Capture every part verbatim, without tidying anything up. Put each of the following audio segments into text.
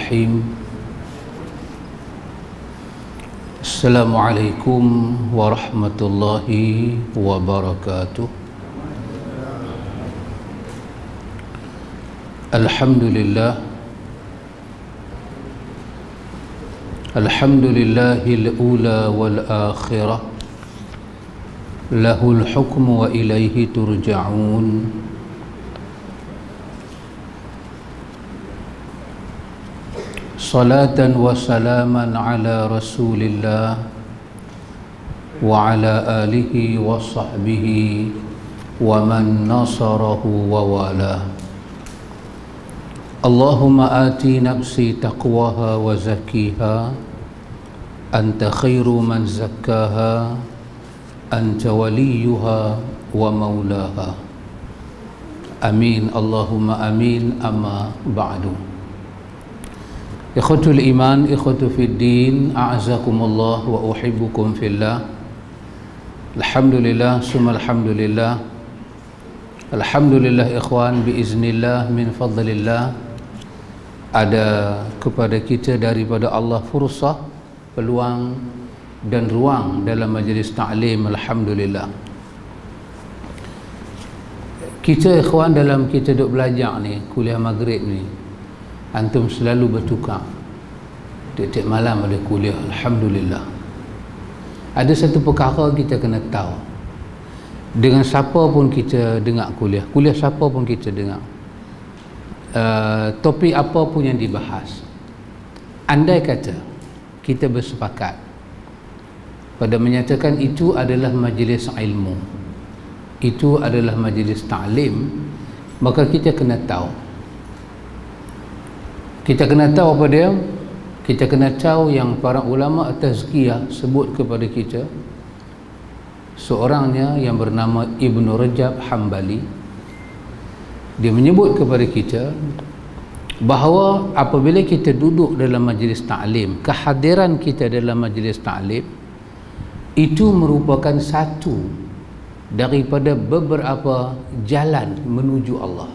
Bismillahirrahmanirrahim. Assalamualaikum warahmatullahi wabarakatuh. Alhamdulillah Alhamdulillahil ula wal akhirah, lahul hukmu wa ilaihi turja'un. Salatan wa salaman ala rasulillah wa ala alihi wa sahbihi wa man nasarahu wa wala. Allahumma ati nafsi taqwaha wa zakkiha, anta khairu man zakkaha, anta waliyuha wa maulaha. Amin, Allahumma amin. Amma ba'du. Ikhwatul iman, ikhwatu fid din, a'azakumullah wa uhibbukum fillah. Alhamdulillah, summa alhamdulillah. Alhamdulillah ikhwan, biiznillah, min fadlillah, ada kepada kita daripada Allah fursah, peluang dan ruang dalam majlis ta'lim. Alhamdulillah. Kita ikhwan dalam kita duk belajar ni, kuliah maghrib ni, antum selalu bertukar. Tiap-tiap malam ada kuliah. Alhamdulillah. Ada satu perkara kita kena tahu, dengan siapa pun kita dengar kuliah, kuliah siapa pun kita dengar, uh, topik apa pun yang dibahas, andai kata kita bersepakat pada menyatakan itu adalah majlis ilmu, itu adalah majlis ta'lim, maka kita kena tahu Kita kena tahu apa dia? Kita kena tahu yang para ulama tazkiyah sebut kepada kita, seorangnya yang bernama Ibnu Rajab Hambali, dia menyebut kepada kita bahawa apabila kita duduk dalam majlis ta'lim, kehadiran kita dalam majlis ta'lim itu merupakan satu daripada beberapa jalan menuju Allah.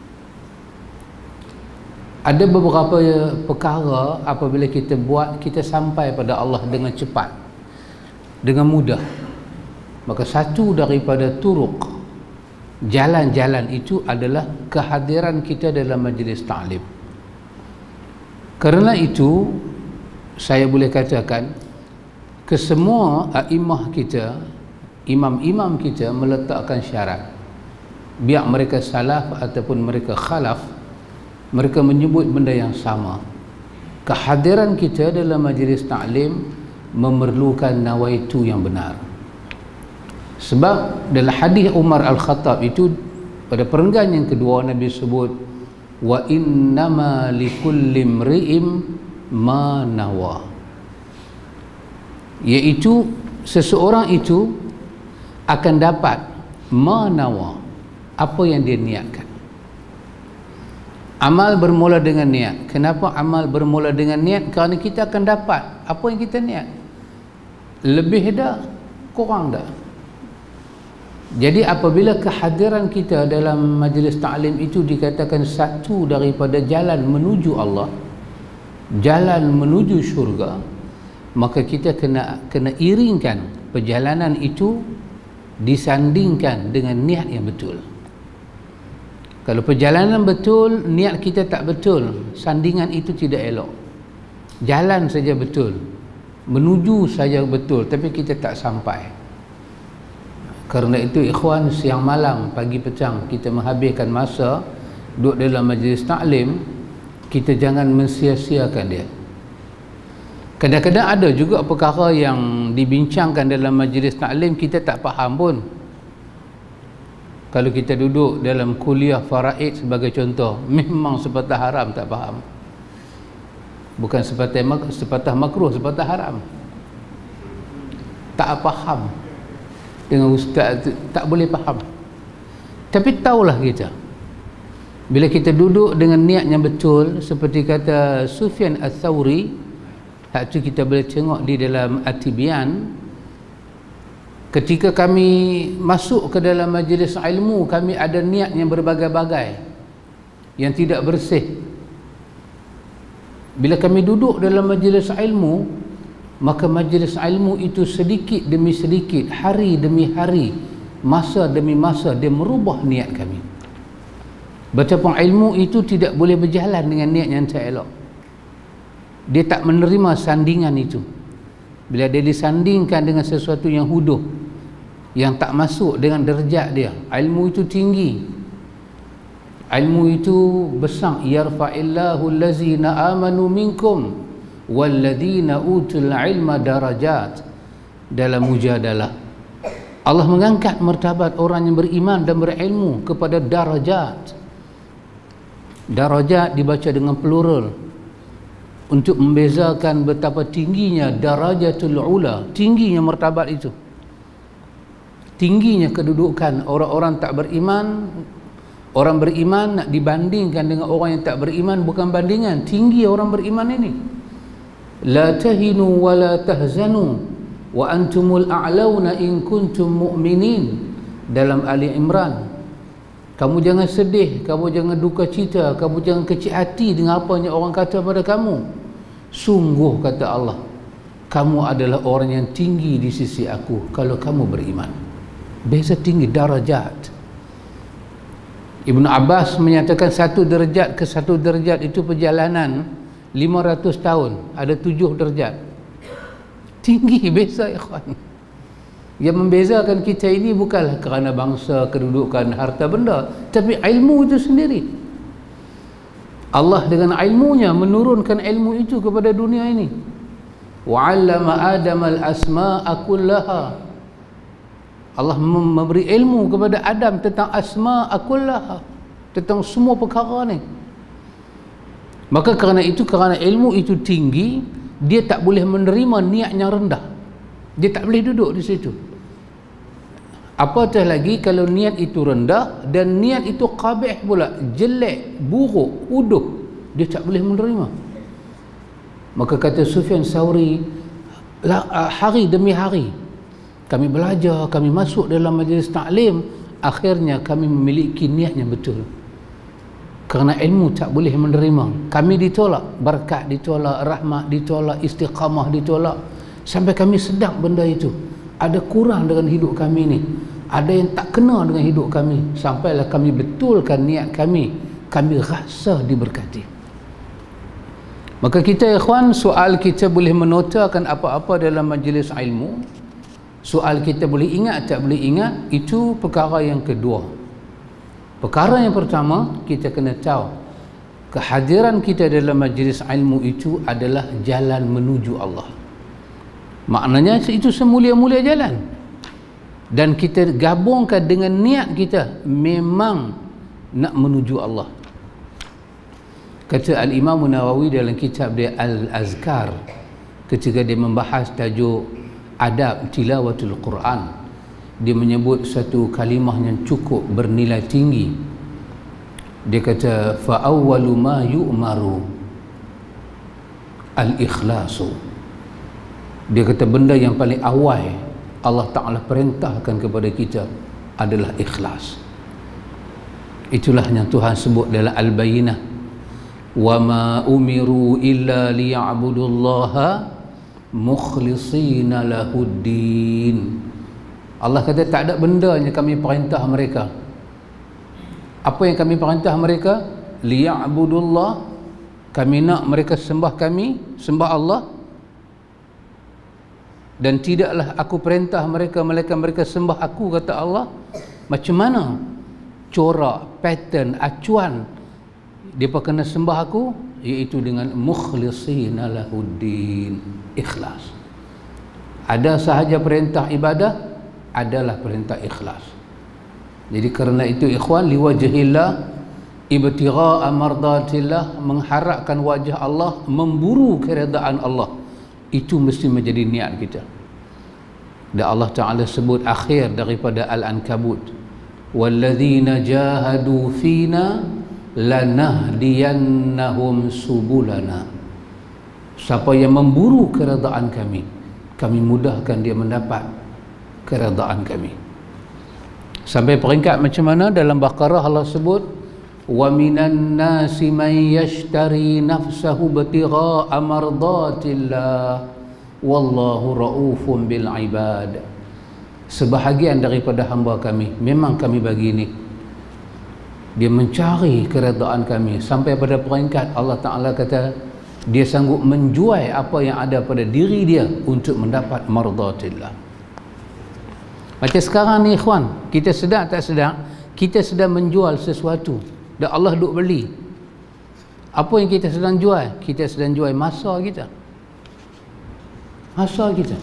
Ada beberapa perkara apabila kita buat, kita sampai pada Allah dengan cepat, dengan mudah. Maka satu daripada turuk, jalan-jalan itu adalah kehadiran kita dalam majlis ta'lim. Kerana itu, saya boleh katakan, kesemua a'imah kita, imam-imam kita meletakkan syarat, biar mereka salaf ataupun mereka khalaf, mereka menyebut benda yang sama. Kehadiran kita dalam majlis ta'lim memerlukan nawaitu yang benar. Sebab dalam hadis Umar Al-Khattab itu, pada perenggan yang kedua, Nabi sebut wa innama likulli imri'in ma nawa, iaitu seseorang itu akan dapat ma nawa, apa yang dia niatkan. Amal bermula dengan niat. Kenapa amal bermula dengan niat? Kerana kita akan dapat apa yang kita niat. Lebih dah, kurang dah. Jadi apabila kehadiran kita dalam majlis ta'lim itu dikatakan satu daripada jalan menuju Allah, jalan menuju syurga, maka kita kena kena iringkan perjalanan itu disandingkan dengan niat yang betul. Kalau perjalanan betul, niat kita tak betul, sandingan itu tidak elok. Jalan saja betul, menuju saja betul, tapi kita tak sampai. Kerana itu ikhwan, siang malam, pagi petang kita menghabiskan masa duduk dalam majlis ta'lim, kita jangan mensia-siakan dia. Kadang-kadang ada juga perkara yang dibincangkan dalam majlis ta'lim kita tak faham pun. Kalau kita duduk dalam kuliah faraid sebagai contoh, memang sepatah haram tak faham. Bukan sepatah, mak sepatah makruh, sepatah haram. Tak faham. Dengan ustaz tu, tak boleh faham. Tapi tahulah kita, bila kita duduk dengan niat yang betul, seperti kata Sufyan Ats-Tsauri, hak tu kita boleh tengok di dalam At-Tibyan, ketika kami masuk ke dalam majlis ilmu, kami ada niat yang berbagai-bagai, yang tidak bersih. Bila kami duduk dalam majlis ilmu, maka majlis ilmu itu sedikit demi sedikit, hari demi hari, masa demi masa, dia merubah niat kami. Betapa ilmu itu tidak boleh berjalan dengan niat yang tak elok. Dia tak menerima sandingan itu. Bila dia disandingkan dengan sesuatu yang huduh, yang tak masuk dengan derajat dia, ilmu itu tinggi, ilmu itu besar. Yarfa'illahu allazina amanu minkum walladzina utul ilma darajat. Dalam mujadalah, Allah mengangkat martabat orang yang beriman dan berilmu kepada darajat. Darajat dibaca dengan plural untuk membezakan betapa tingginya darajatul ula, tingginya martabat itu, tingginya kedudukan orang-orang tak beriman. Orang beriman nak dibandingkan dengan orang yang tak beriman, bukan bandingan. Tinggi orang beriman ini. La tahinu wa la tahzanu wa antumul a'launa in kuntum mu'minin. Dalam Ali Imran, kamu jangan sedih, kamu jangan duka cita, kamu jangan kecil hati dengan apa yang orang kata pada kamu. Sungguh, kata Allah, kamu adalah orang yang tinggi di sisi aku kalau kamu beriman. Beza tinggi, darajat. Ibnu Abbas menyatakan satu derajat ke satu derajat itu perjalanan lima ratus tahun, ada tujuh derajat. Tinggi, beza ikhwan. Yang membezakan kita ini bukanlah kerana bangsa, kedudukan, harta benda, tapi ilmu itu sendiri. Allah dengan ilmunya menurunkan ilmu itu kepada dunia ini. Wa 'allama Adam al-asma'a kullaha. Allah memberi ilmu kepada Adam tentang asma'a kullaha, tentang semua perkara ni. Maka kerana itu, kerana ilmu itu tinggi, dia tak boleh menerima niat yang rendah. Dia tak boleh duduk di situ. Apatah lagi kalau niat itu rendah dan niat itu qabih pula, jelek, buruk, uduh, dia tak boleh menerima. Maka kata Sufyan Tsauri, hari demi hari kami belajar, kami masuk dalam majlis taklim, akhirnya kami memiliki niat yang betul. Kerana ilmu tak boleh menerima, kami ditolak, berkat ditolak, rahmat ditolak, istiqamah ditolak, sampai kami sedang benda itu. Ada kurang dengan hidup kami ni, ada yang tak kena dengan hidup kami, sampailah kami betulkan niat kami, kami rasa diberkati. Maka kita ikhwan, soal kita boleh menotakan apa-apa dalam majlis ilmu, soal kita boleh ingat tak boleh ingat, itu perkara yang kedua. Perkara yang pertama, kita kena tahu kehadiran kita dalam majlis ilmu itu adalah jalan menuju Allah. Maknanya itu semulia-mulia jalan, dan kita gabungkan dengan niat kita memang nak menuju Allah. Kata Al-Imam Nawawi dalam kitab dia Al-Azkar, ketika dia membahas tajuk adab tilawatul Quran, dia menyebut satu kalimah yang cukup bernilai tinggi. Dia kata, fa awwalu ma yu'maru al-ikhlasu. Dia kata benda yang paling awal Allah Ta'ala perintahkan kepada kita adalah ikhlas. Itulah yang Tuhan sebut dalam Al-Bayyinah, wa ma umiru illa liya'budullaha mukhlisina lahuddin. Allah kata tak ada benda yang kami perintah mereka. Apa yang kami perintah mereka? Liya'budullah, kami nak mereka sembah kami, sembah Allah. Dan tidaklah aku perintah mereka melainkan mereka sembah aku, kata Allah. Macam mana corak, pattern, acuan dia kena sembah aku? Iaitu dengan mukhlisina lahuddin, ikhlas. Ada sahaja perintah ibadah, adalah perintah ikhlas. Jadi kerana itu ikhwan, liwajhillah, ibtigha'a mardatillah, mengharapkan wajah Allah, memburu keredaan Allah, itu mesti menjadi niat kita. Dan Allah Ta'ala sebut akhir daripada Al-Ankabut, walladzina jahadu fina lanahdiyannahum subulana. Siapa yang memburu keredaan kami, kami mudahkan dia mendapat keredaan kami. Sampai peringkat macam mana dalam Baqarah Allah sebut, wa minan nasi man yashtari nafsahu ibtigha'a mardatillah wallahu raufun bil ibad. Sebahagian daripada hamba kami, memang kami bagi ini, dia mencari keredaan kami sampai pada peringkat Allah Ta'ala kata dia sanggup menjual apa yang ada pada diri dia untuk mendapat mardatillah. Macam sekarang ni ikhwan, kita sedar tak sedar kita sedang menjual sesuatu dan Allah duk beli. Apa yang kita sedang jual? Kita sedang jual masa kita, masa kita.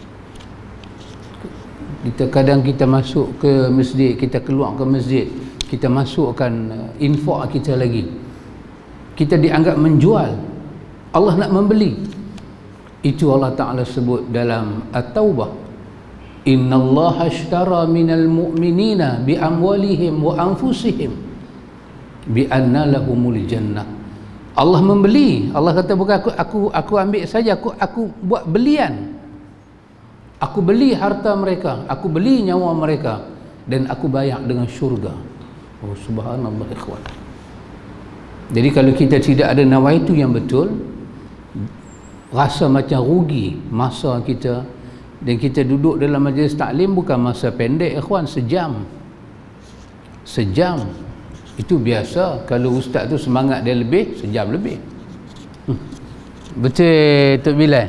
Kita kadang kita masuk ke masjid, kita keluar ke masjid, kita masukkan infak kita lagi, kita dianggap menjual. Allah nak membeli. Itu Allah Ta'ala sebut dalam At-Taubah, innallaha ashtara minal mu'minina bi amwalihim wa anfusihim bi anna lahumul jannah. Allah membeli. Allah kata bukan aku aku aku ambil saja, aku aku buat belian. Aku beli harta mereka, aku beli nyawa mereka, dan aku bayar dengan syurga. Oh subhanallah ikhwan. Jadi kalau kita tidak ada nawaitu yang betul, rasa macam rugi masa kita, dan kita duduk dalam majlis taklim bukan masa pendek ikhwan, sejam. Sejam. Itu biasa. Kalau ustaz tu semangat dia lebih, sejam lebih. Hmm. Betul Tok Bilal?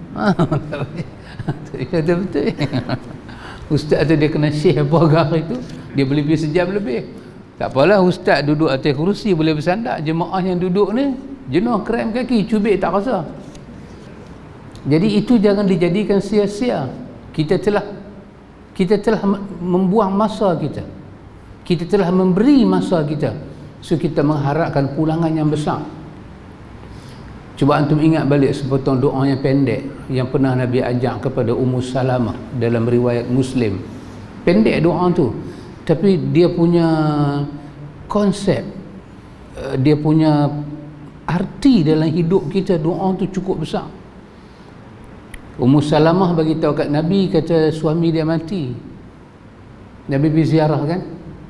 Betul-betul. Ustaz tu dia kena syekh apa hari tu, dia boleh pergi sejam lebih. Tak apalah, ustaz duduk atas kerusi boleh bersandar, jemaah yang duduk ni jenuh krem kaki, cubit tak rasa. Jadi itu jangan dijadikan sia-sia. Kita telah kita telah membuang masa kita, kita telah memberi masa kita, so kita mengharapkan pulangan yang besar. Cuba antum ingat balik sepotong doa yang pendek yang pernah Nabi ajak kepada Ummu Salamah dalam riwayat Muslim. Pendek doa tu, tapi dia punya konsep, dia punya arti dalam hidup kita, doa tu cukup besar. Ummu Salamah bagi tahu kat Nabi, kata suami dia mati. Nabi pergi ziarah kan,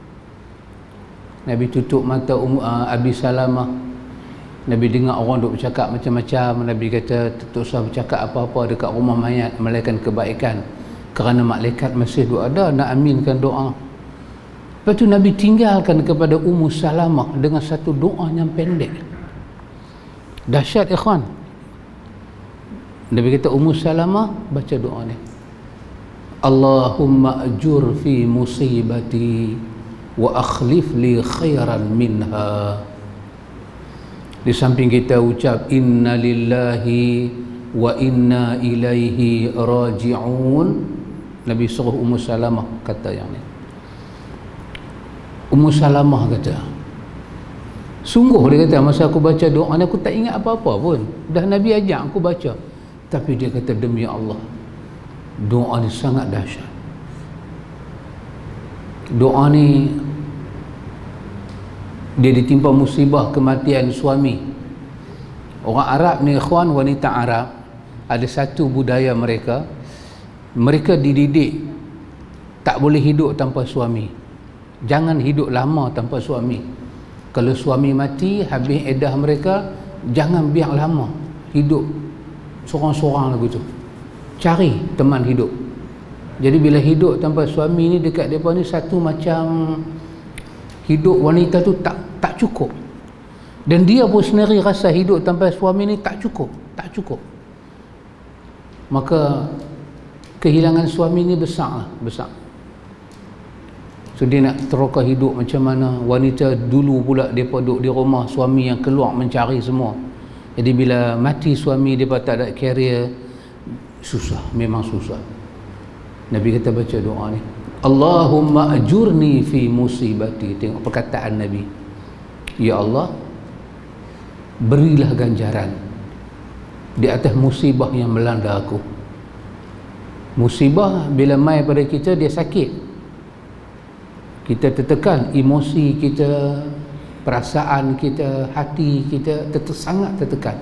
Nabi tutup mata um, uh, Abi Salamah. Nabi dengar orang duk bercakap macam-macam. Nabi kata tak usah bercakap apa-apa dekat rumah mayat, melainkan kebaikan, kerana malaikat masih duk ada nak aminkan doa. Lepas tu Nabi tinggalkan kepada Ummu Salamah dengan satu doa yang pendek. Dahsyat ikhwan. Nabi kata Ummu Salamah baca doa ni, Allahumma ajur fi musibati wa akhlif li khairan minha. Di samping kita ucap inna lillahi wa inna ilaihi raji'un, Nabi suruh Ummu Salamah kata yang ni. Ummu Salamah kata, sungguh dia kata, masa aku baca doa ni aku tak ingat apa-apa pun, dah Nabi ajak aku baca, tapi dia kata demi Allah, doa ni sangat dahsyat. Doa ni dia ditimpa musibah kematian suami. Orang Arab ni ikhwan, wanita Arab, ada satu budaya mereka, mereka dididik tak boleh hidup tanpa suami, jangan hidup lama tanpa suami. Kalau suami mati habis edah mereka, jangan biar lama hidup sorang-sorang lagu tu, cari teman hidup. Jadi bila hidup tanpa suami ni dekat mereka ni satu macam hidup wanita tu tak tak cukup, dan dia pun sendiri rasa hidup tanpa suami ni tak cukup, tak cukup. Maka kehilangan suami ni besar lah, besar. So dia nak teroka hidup macam mana. Wanita dulu pula dia duduk di rumah, suami yang keluar mencari semua. Jadi bila mati suami dia tak ada career, susah, memang susah. Nabi kata baca doa ni, Allahumma ajurni fi musibati. Tengok perkataan Nabi, ya Allah, berilah ganjaran di atas musibah yang melanda aku. Musibah bila mai pada kita, dia sakit, kita tertekan, emosi kita, perasaan kita, hati kita ter sangat tertekan,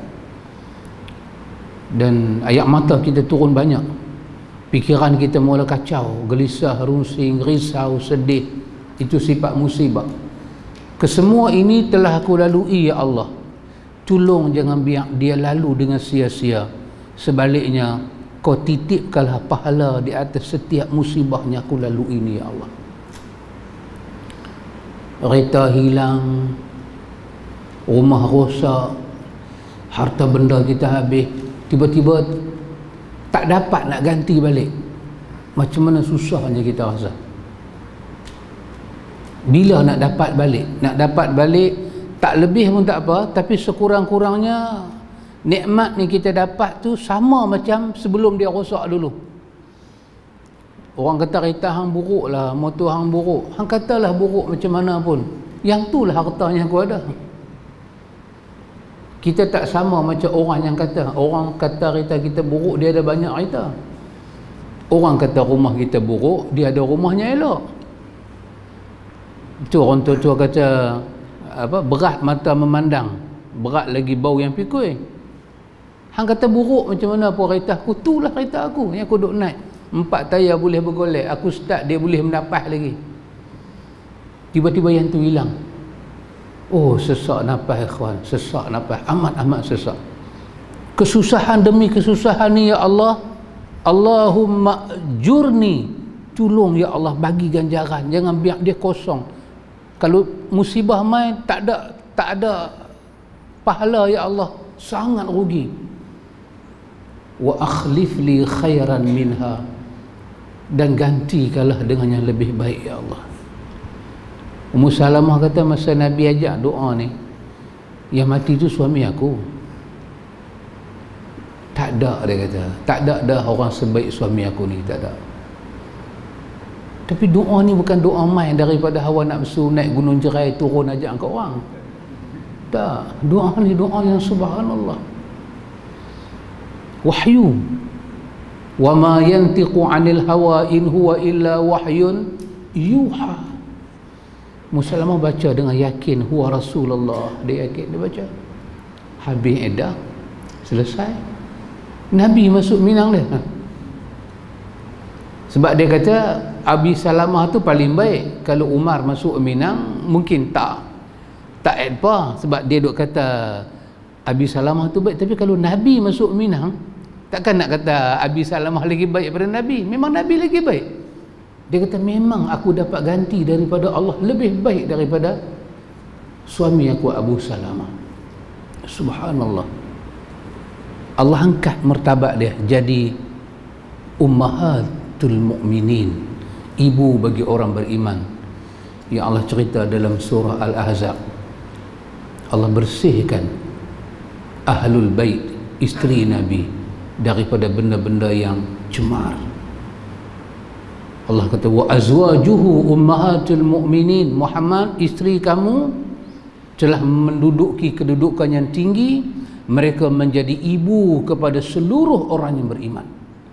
dan air mata kita turun banyak, pikiran kita mula kacau, gelisah, rusing, risau, sedih. Itu sifat musibah. Kesemua ini telah aku lalui ya Allah, tolong jangan biar dia lalu dengan sia-sia. Sebaliknya kau titipkanlah pahala di atas setiap musibahnya aku lalui ini ya Allah. Kereta hilang, rumah rosak, harta benda kita habis, tiba-tiba tak dapat nak ganti balik. Macam mana susahnya kita rasa. Bila nak dapat balik? Nak dapat balik tak lebih pun tak apa, tapi sekurang-kurangnya nikmat ni kita dapat tu sama macam sebelum dia rosak dulu. Orang kata kereta hang buruk lah, motor hang buruk. Hang katalah buruk macam mana pun, yang tu lah hartanya aku ada. Kita tak sama macam orang yang kata. Orang kata kereta kita buruk, dia ada banyak kereta. Orang kata rumah kita buruk, dia ada rumahnya elok. Itu orang tua-tua kata apa, berat mata memandang, berat lagi bau yang pikul. Hang kata buruk macam mana pun kereta aku, tu lah kereta aku yang aku duk naik. Empat tayar boleh bergolek, aku start dia boleh menapas lagi. Tiba-tiba yang tu hilang. Oh, sesak nafas ikhwan, sesak nafas, amat-amat sesak. Kesusahan demi kesusahan ni ya Allah, Allahumma jurni, tolong ya Allah bagi ganjaran, jangan biar dia kosong. Kalau musibah mai tak ada tak ada pahala ya Allah, sangat rugi. Wa akhlif li khairan minha, dan gantikanlah dengan yang lebih baik ya Allah. Ummu Salamah kata masa Nabi ajak doa ni, yang mati tu suami aku. Tak ada, dia kata, tak ada dah orang sebaik suami aku ni, tak ada. Tapi doa ni bukan doa main daripada hawa nafsu naik gunung jerai turun ajak kat orang. Tak, doa ni doa yang subhanallah. Wahyu. Wa ma yantiqu 'anil hawa in huwa illa wahyun yuha. Muslimah baca dengan yakin huwa Rasulullah, dia yakin, dia baca. Habis edah, selesai. Nabi masuk Minang dia. Sebab dia kata Abi Salamah tu paling baik. Kalau Umar masuk Minang mungkin tak tak apa, sebab dia duk kata Abi Salamah tu baik. Tapi kalau Nabi masuk Minang, takkan nak kata Abi Salamah lagi baik daripada Nabi. Memang Nabi lagi baik. Dia kata memang aku dapat ganti daripada Allah lebih baik daripada suami aku Abu Salamah. Subhanallah. Allah angkat martabat dia jadi ummahatul mu'minin, ibu bagi orang beriman. Yang Allah cerita dalam surah Al-Ahzab, Allah bersihkan ahlul bait, isteri Nabi, daripada benda-benda yang cemar. Allah kata wa azwajuhu ummahatul mu'minin, Muhammad, isteri kamu telah menduduki kedudukan yang tinggi, mereka menjadi ibu kepada seluruh orang yang beriman.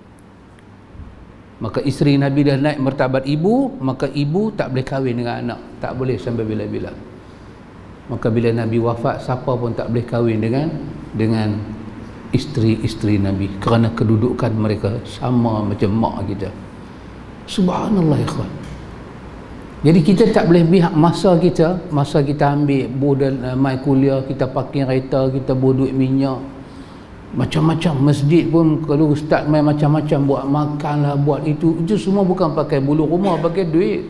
Maka isteri Nabi dah naik martabat ibu, maka ibu tak boleh kahwin dengan anak, tak boleh sampai bila-bila. Maka bila Nabi wafat, siapa pun tak boleh kahwin dengan dengan isteri-isteri Nabi, kerana kedudukan mereka sama macam mak kita. Subhanallah ikhwan. Jadi kita tak boleh pihak masa kita, masa kita ambil bodal uh, mai kuliah, kita parking kereta, kita bawa duit minyak, macam-macam. Masjid pun kalau ustaz mai macam-macam, buat makan lah, buat itu, itu semua bukan pakai bulu rumah, pakai duit.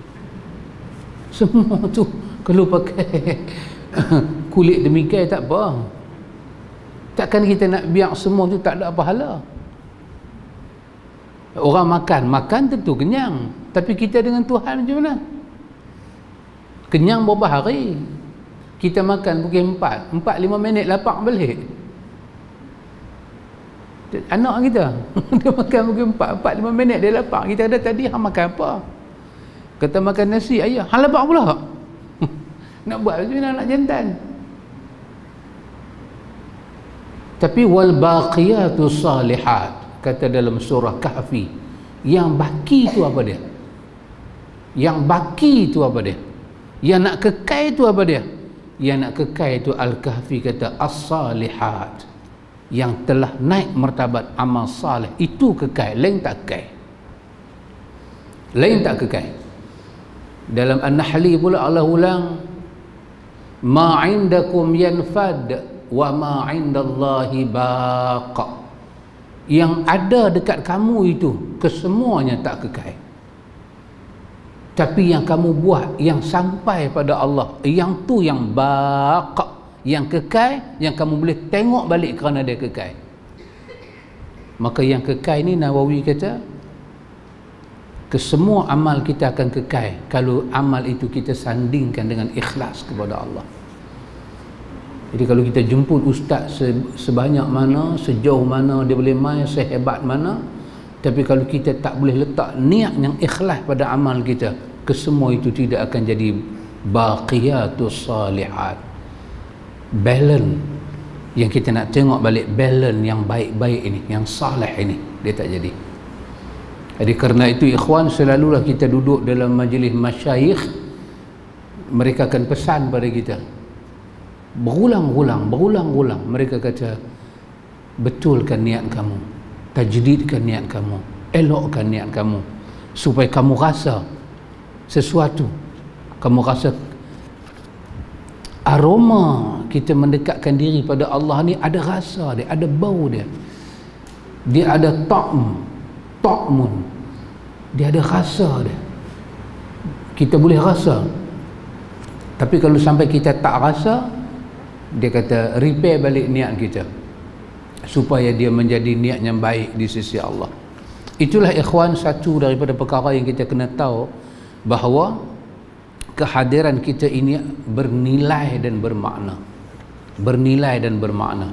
Semua tu kalau pakai kulit demikian tak apa. Takkan kita nak biar semua tu tak ada pahala. Orang makan, makan tentu kenyang, tapi kita dengan Tuhan macam mana? Kenyang berapa hari? Kita makan pukul empat, empat lima minit lapar balik. Anak kita dia makan pukul empat, empat lima minit dia lapar. Kita ada tadi hang makan apa? Kata makan nasi, ayah hang lapar pula. Nak buat macam mana nak jantan? Tapi wal baqiyatus salihat, kata dalam surah Kahfi, yang baki itu apa dia? Yang baki itu apa dia? Yang nak kekal itu apa dia? Yang nak kekal itu Al-Kahfi kata as-salihat, yang telah naik martabat amal salih, itu kekal, lain tak kekal. Lain tak kekal. Dalam An-Nahli pula Allah ulang, ma indakum yanfad wa ma indallahi baq. Yang ada dekat kamu itu kesemuanya tak kekal, tapi yang kamu buat yang sampai pada Allah, yang tu yang baq, yang kekal, yang kamu boleh tengok balik kerana dia kekal. Maka yang kekal ni Nawawi kata kesemua amal kita akan kekal kalau amal itu kita sandingkan dengan ikhlas kepada Allah. Jadi kalau kita jemput ustaz sebanyak mana, sejauh mana dia boleh main, sehebat mana, tapi kalau kita tak boleh letak niat yang ikhlas pada amal kita, kesemua itu tidak akan jadi baqiyatus salihat. Balance yang kita nak tengok balik, balance yang baik-baik ini, yang salih ini, dia tak jadi. Jadi kerana itu ikhwan, selalulah kita duduk dalam majlis masyayikh, mereka akan pesan pada kita berulang-ulang, berulang-ulang, mereka kata betulkan niat kamu, tajdidkan niat kamu, elokkan niat kamu, supaya kamu rasa sesuatu, kamu rasa aroma kita mendekatkan diri pada Allah ni ada rasa dia, ada bau dia, dia ada ta'm, ta'mun, dia ada rasa dia, kita boleh rasa. Tapi kalau sampai kita tak rasa, dia kata repair balik niat kita supaya dia menjadi niat yang baik di sisi Allah. Itulah ikhwan satu daripada perkara yang kita kena tahu, bahawa kehadiran kita ini bernilai dan bermakna, bernilai dan bermakna.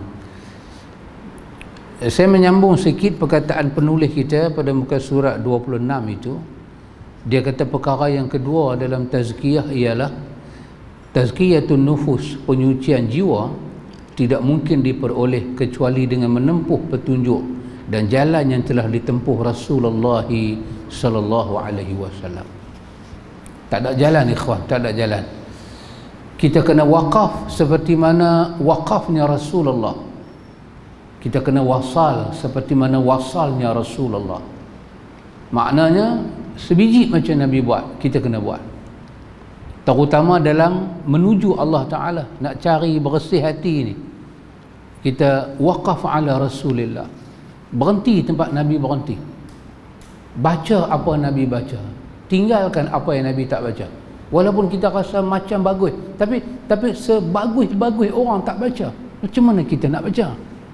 Saya menyambung sikit perkataan penulis kita pada muka surat dua puluh enam itu. Dia kata perkara yang kedua dalam tazkiyah ialah tazkiyatun nufus, penyucian jiwa tidak mungkin diperoleh kecuali dengan menempuh petunjuk dan jalan yang telah ditempuh Rasulullah sallallahu alaihi wasallam. Tak ada jalan ikhwan, tak ada jalan. Kita kena wakaf seperti mana wakafnya Rasulullah. Kita kena wasal seperti mana wasalnya Rasulullah. Maknanya sebiji macam Nabi buat, kita kena buat. Terutama dalam menuju Allah Ta'ala, nak cari bersih hati ni, kita waqaf ala Rasulillah, berhenti tempat Nabi berhenti, baca apa Nabi baca, tinggalkan apa yang Nabi tak baca. Walaupun kita rasa macam bagus, tapi tapi sebagus-bagus orang tak baca, macam mana kita nak baca?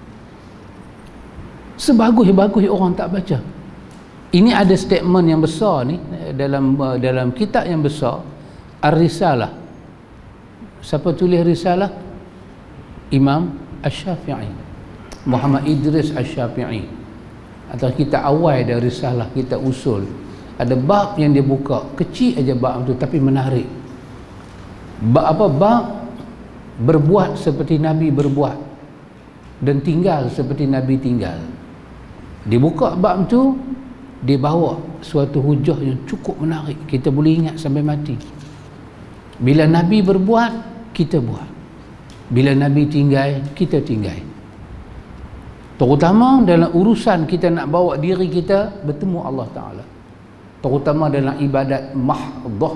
Sebagus-bagus orang tak baca. Ini ada statement yang besar ni dalam dalam kitab yang besar, Ar-Risalah. Siapa tulis Risalah? Imam Asy-Syafi'i, Muhammad Idris Asy-Syafi'i. Atau kita awal dari Risalah, kita usul. Ada bab yang dia buka, kecil aja bab tu tapi menarik. Bab apa? Bab berbuat seperti Nabi berbuat dan tinggal seperti Nabi tinggal. Dia buka bab tu, dia bawa suatu hujah yang cukup menarik, kita boleh ingat sampai mati. Bila Nabi berbuat, kita buat. Bila Nabi tinggal, kita tinggal. Terutama dalam urusan kita nak bawa diri kita bertemu Allah Ta'ala, terutama dalam ibadat mahdah,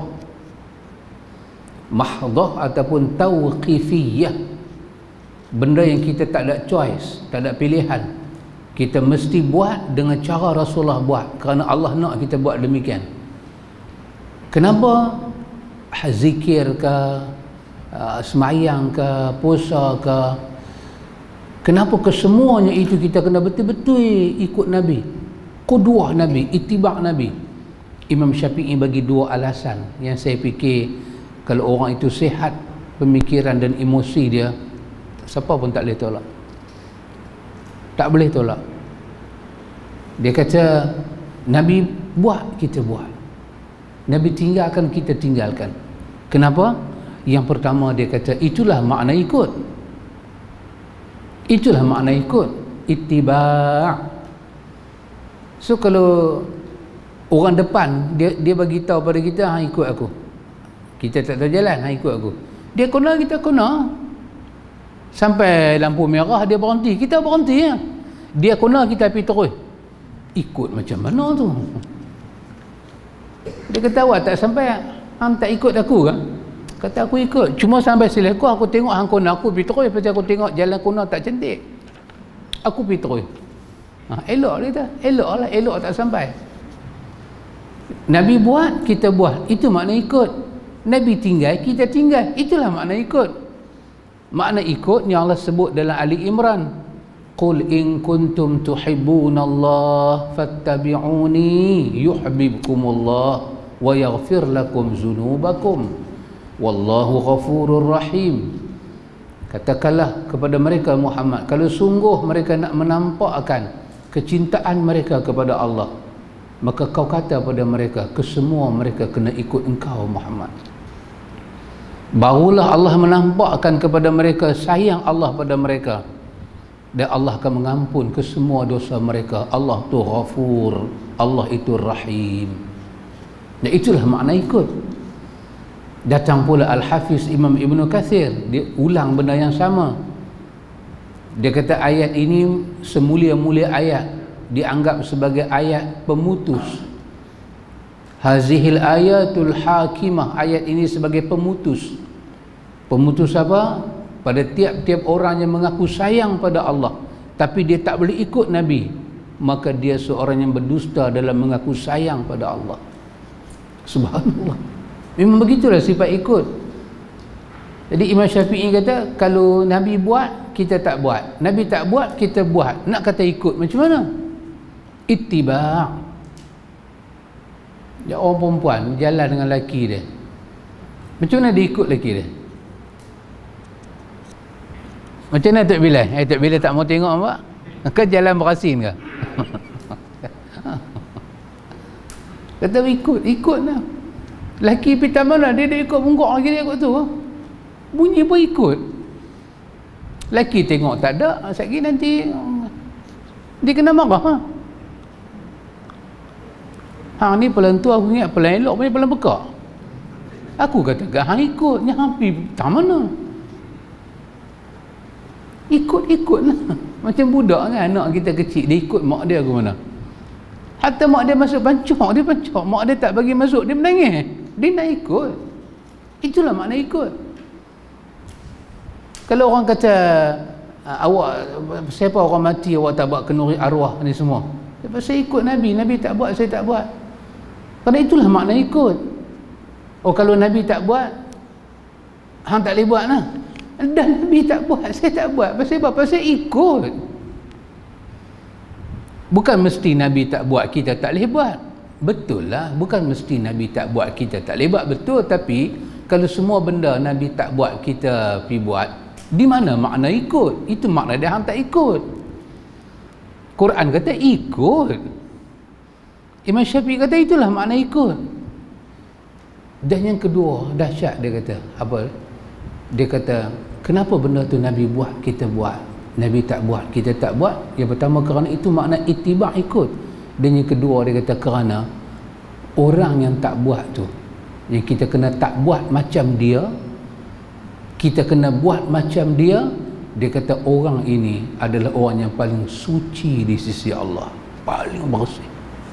mahdah ataupun tauqifiyah, benda yang kita tak ada choice, tak ada pilihan, kita mesti buat dengan cara Rasulullah buat, kerana Allah nak kita buat demikian. Kenapa? Zikir ke, uh, semayang ke, puasa ke, kenapa kesemuanya itu kita kena betul-betul ikut Nabi, qudwah Nabi, itibak Nabi? Imam Syafi'i bagi dua alasan yang saya fikir kalau orang itu sihat pemikiran dan emosi dia, siapa pun tak boleh tolak, tak boleh tolak. Dia kata Nabi buat, kita buat. Nabi tinggalkan, kita tinggalkan. Kenapa? Yang pertama dia kata itulah makna ikut, itulah makna ikut, ittiba'. So kalau orang depan dia dia bagi tahu pada kita, ha ikut aku, kita tak tahu jalan, ha ikut aku, dia kena, kita kena. Sampai lampu merah dia berhenti, kita berhenti ya. Dia kena, kita pergi terus ikut. Macam mana tu? Dia kata awak tak sampai, hang tak ikut aku kan? Kata aku ikut. Cuma sampai seleku aku tengok hang kono, aku pergi terus pasal aku tengok jalan kono tak cantik. Aku pergi terus. Ha, elok dia kata. Elok lah, elok tak sampai. Nabi buat, kita buat. Itu makna ikut. Nabi tinggal, kita tinggal. Itulah makna ikut. Makna ikut yang Allah sebut dalam Ali Imran. Qul in kuntum tuhibbunallaha fattabi'uni yuhibbukumullah wa yaghfir lakum dzunubakum wallahu ghafurur rahim. Katakanlah kepada mereka Muhammad, kalau sungguh mereka nak menampakkan kecintaan mereka kepada Allah, maka kau kata pada mereka, kesemua mereka kena ikut engkau Muhammad. Barulah Allah menampakkan kepada mereka sayang Allah pada mereka, dan Allah akan mengampun kesemua dosa mereka. Allah tu Ghafur, Allah itu Rahim. Dan itulah makna ikut. Datang pula Al-Hafiz Imam Ibn Kathir, dia ulang benda yang sama. Dia kata ayat ini semulia-mulia ayat, dianggap sebagai ayat pemutus. Hazihil ayatul hakimah, ayat ini sebagai pemutus. Pemutus apa? Pada tiap-tiap orang yang mengaku sayang pada Allah tapi dia tak boleh ikut Nabi, maka dia seorang yang berdusta dalam mengaku sayang pada Allah. Subhanallah. Memang begitulah sifat ikut. Jadi Imam Syafi'i kata, kalau Nabi buat, kita tak buat. Nabi tak buat, kita buat. Nak kata ikut macam mana? Ittiba'. Ya, orang perempuan jalan dengan lelaki dia, macam mana dia ikut lelaki dia? Macam mana Tok Bilal? Eh, Tok Bilal tak mau tengok apa? Kan jalan berasin ke? Kata ikut, ikut lah. Laki pita mana? Dia dah ikut bungkuk lagi dia ikut tu. Bunyi pun ikut. Laki tengok tak ada, sekali nanti dia kena marah. Ha? Hang ni pelan tu aku ingat pelan elok punya pelan bekak. Aku kata, hang ikut, ni hang pergi tak mana? Ikut-ikut lah. Macam budak kan, anak kita kecil, dia ikut mak dia ke mana. Hatta mak dia masuk pancok, dia pancok. Mak dia tak bagi masuk, dia menangis. Dia nak ikut. Itulah makna ikut. Kalau orang kata, awak, siapa orang mati awak tak buat kenduri arwah ni semua, sebab saya ikut Nabi, Nabi tak buat, saya tak buat. Kerana itulah makna ikut. Oh, kalau Nabi tak buat, hang tak boleh buat lah. Dan Nabi tak buat, saya tak buat. Pasal apa? Pasal ikut. Bukan mesti Nabi tak buat, kita tak boleh buat. Betul lah, bukan mesti Nabi tak buat, kita tak boleh buat. Betul, tapi kalau semua benda Nabi tak buat, kita pergi buat, di mana makna ikut? Itu makna dia hang tak ikut. Quran kata ikut. Imam Syafi'i kata itulah makna ikut. Dan yang kedua, dahsyat dia kata, apa? Dia kata, kenapa benda tu Nabi buat, kita buat, Nabi tak buat, kita tak buat? Yang pertama, kerana itu makna ittiba', ikut. Dan yang kedua, dia kata kerana orang yang tak buat tu, yang kita kena tak buat macam dia, kita kena buat macam dia. Dia kata orang ini adalah orang yang paling suci di sisi Allah, paling bersih.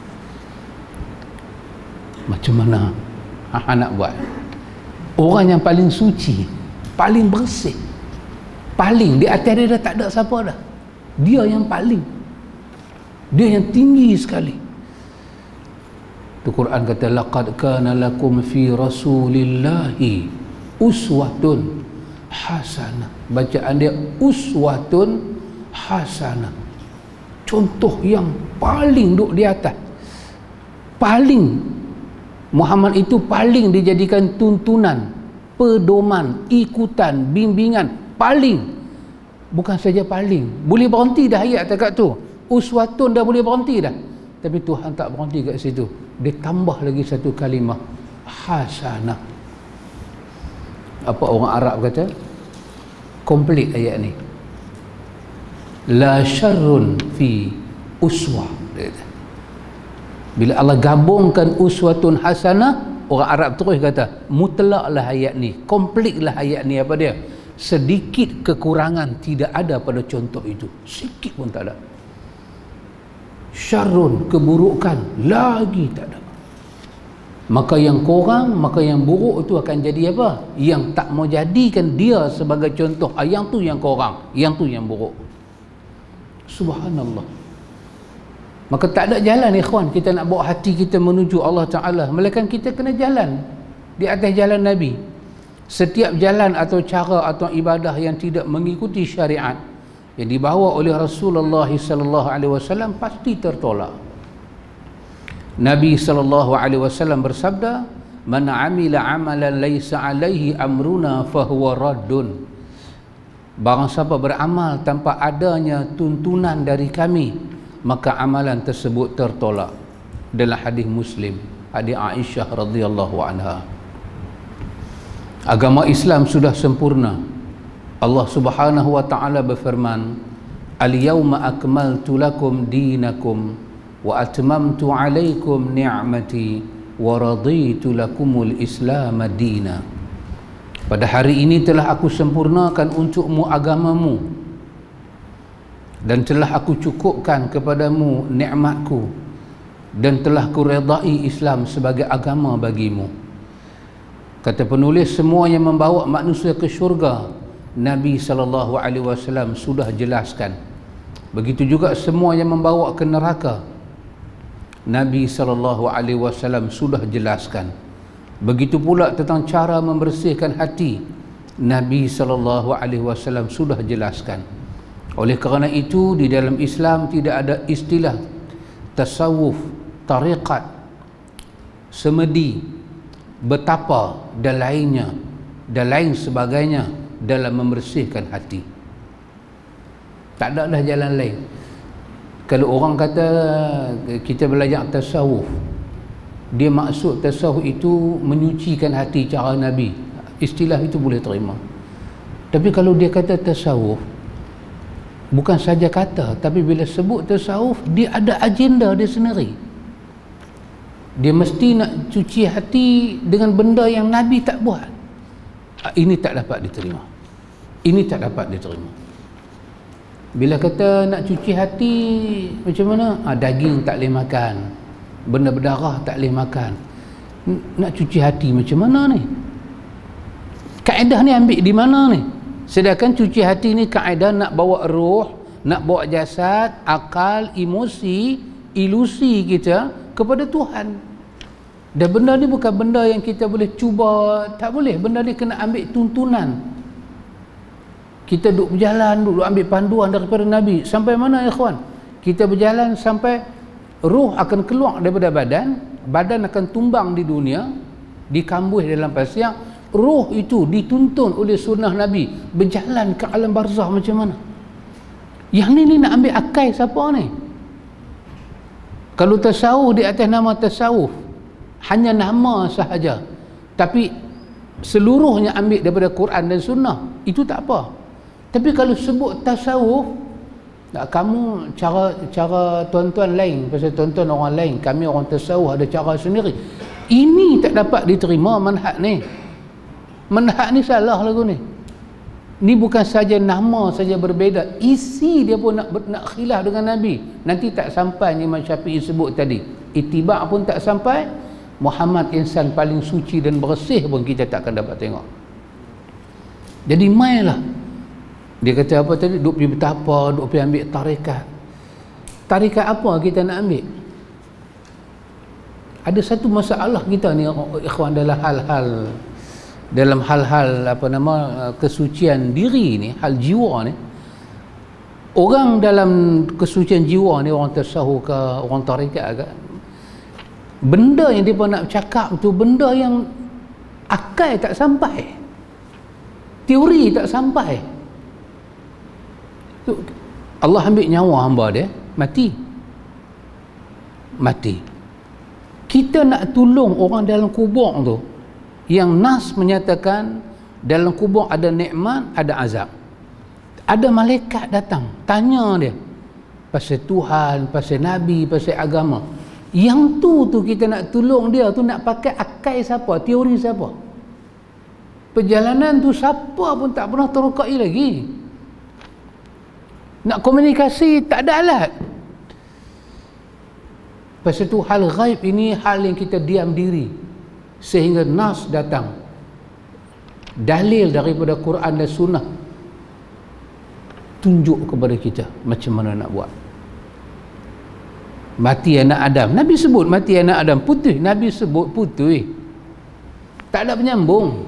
Macam mana ha, nak buat? Orang yang paling suci, paling bersih, paling di atas dia dah tak ada siapa dah. Dia yang paling, dia yang tinggi sekali. Tu Quran kata, laqad kana lakum fi rasulillahi uswatun hasanah. Bacaan dia uswatun hasanah, contoh yang paling duduk di atas, paling. Muhammad itu paling dijadikan tuntunan, pedoman, ikutan, bimbingan, paling. Bukan saja paling, boleh berhenti dah ayat dekat tu. Uswatun dah boleh berhenti dah. Tapi Tuhan tak berhenti kat situ. Dia tambah lagi satu kalimah, hasanah. Apa orang Arab kata? Komplit ayat ni. La syarrun fi uswah. Dia kata. Bila Allah gabungkan uswatun hasanah, orang Arab terus kata, mutlaklah ayat ni, komplitlah ayat ni. Apa dia? Sedikit kekurangan tidak ada pada contoh itu, sedikit pun tak ada. Syarrun, keburukan, lagi tak ada. Maka yang kurang, maka yang buruk itu akan jadi apa? Yang tak mau jadikan dia sebagai contoh, ah, yang tu yang kurang, yang tu yang buruk. Subhanallah. Maka tak ada jalan ikhwan kita nak bawa hati kita menuju Allah Ta'ala, melainkan kita kena jalan di atas jalan Nabi. Setiap jalan atau cara atau ibadah yang tidak mengikuti syariat yang dibawa oleh Rasulullah sallallahu alaihi wasallam pasti tertolak. Nabi sallallahu alaihi wasallam bersabda, "Man 'amila 'amalan laisa 'alaihi amruna fahuwa raddun." Barang siapa beramal tanpa adanya tuntunan dari kami, maka amalan tersebut tertolak. Dalam hadis Muslim, hadis Aisyah radhiyallahu anha. Agama Islam sudah sempurna. Allah Subhanahu wa taala berfirman, "Al-yauma akmaltu lakum dinakum wa atmamtu 'alaikum ni'mati wa raditu lakumul Islam madina." Pada hari ini telah aku sempurnakan untukmu agamamu dan telah aku cukupkan kepadamu nikmatku dan telah kuredai Islam sebagai agama bagimu. Kata penulis, semua yang membawa manusia ke syurga Nabi sallallahu alaihi wasallam sudah jelaskan. Begitu juga semua yang membawa ke neraka Nabi sallallahu alaihi wasallam sudah jelaskan. Begitu pula tentang cara membersihkan hati Nabi sallallahu alaihi wasallam sudah jelaskan. Oleh kerana itu di dalam Islam tidak ada istilah tasawuf, tariqat, semedi, betapa dan lainnya dan lain sebagainya dalam membersihkan hati. Tak ada dah jalan lain. Kalau orang kata kita belajar tasawuf, dia maksud tasawuf itu menyucikan hati cara Nabi, istilah itu boleh terima. Tapi kalau dia kata tasawuf, bukan saja kata, tapi bila sebut tasawuf, dia ada agenda dia sendiri. Dia mesti nak cuci hati dengan benda yang Nabi tak buat. Ini tak dapat diterima. Ini tak dapat diterima. Bila kata nak cuci hati macam mana? Ah, daging tak boleh makan, benda berdarah tak boleh makan. Nak cuci hati macam mana ni? Kaedah ni ambil di mana ni? Sedangkan cuci hati ni kaedah nak bawa roh, nak bawa jasad, akal, emosi, ilusi kita kepada Tuhan. Dan benda ni bukan benda yang kita boleh cuba, tak boleh. Benda ni kena ambil tuntunan. Kita duduk berjalan, duduk ambil panduan daripada Nabi. Sampai mana ya kawan? Kita berjalan sampai roh akan keluar daripada badan, badan akan tumbang di dunia, dikambuh dalam pasir. Roh itu dituntun oleh sunnah Nabi berjalan ke alam barzah macam mana? Yang ni, ni nak ambil akal siapa ni? Kalau tasawuf di atas nama tasawuf, hanya nama sahaja, tapi seluruhnya ambil daripada Quran dan sunnah, itu tak apa. Tapi kalau sebut tasawuf, tak, kamu cara cara tuan-tuan lain, pasal tuan-tuan orang lain, kami orang tasawuf ada cara sendiri. Ini tak dapat diterima manhaj ni. Manhaj ni salah lagu ni. Ni bukan saja nama saja berbeza, isi dia pun nak nak khilaf dengan Nabi. Nanti tak sampai Imam Syafi'i sebut tadi. Ittiba' pun tak sampai. Muhammad insan paling suci dan bersih pun kita tak akan dapat tengok. Jadi mainlah. Dia kata apa tadi? Duk pergi betapa, duk pergi ambil tarikat. Tarikat apa kita nak ambil? Ada satu masalah kita ni ikhwan dalam hal-hal dalam hal-hal apa nama kesucian diri ni, hal jiwa ni. Orang dalam kesucian jiwa ni, orang tasawuf ke, orang tarikat ke, benda yang dia nak cakap tu benda yang akal tak sampai, teori tak sampai. Allah ambil nyawa hamba dia, mati. Mati. Kita nak tolong orang dalam kubur tu, yang nas menyatakan dalam kubur ada nikmat, ada azab. Ada malaikat datang tanya dia pasal Tuhan, pasal Nabi, pasal agama. Yang tu tu kita nak tolong dia tu nak pakai akal siapa, teori siapa? Perjalanan tu siapa pun tak pernah terukai lagi. Nak komunikasi tak ada alat. Pasal tu hal ghaib ini hal yang kita diam diri. sehingga nas datang, dalil daripada Quran dan Sunnah tunjuk kepada kita macam mana nak buat. Mati anak Adam, Nabi sebut mati anak Adam putih, Nabi sebut putih, tak ada penyambung.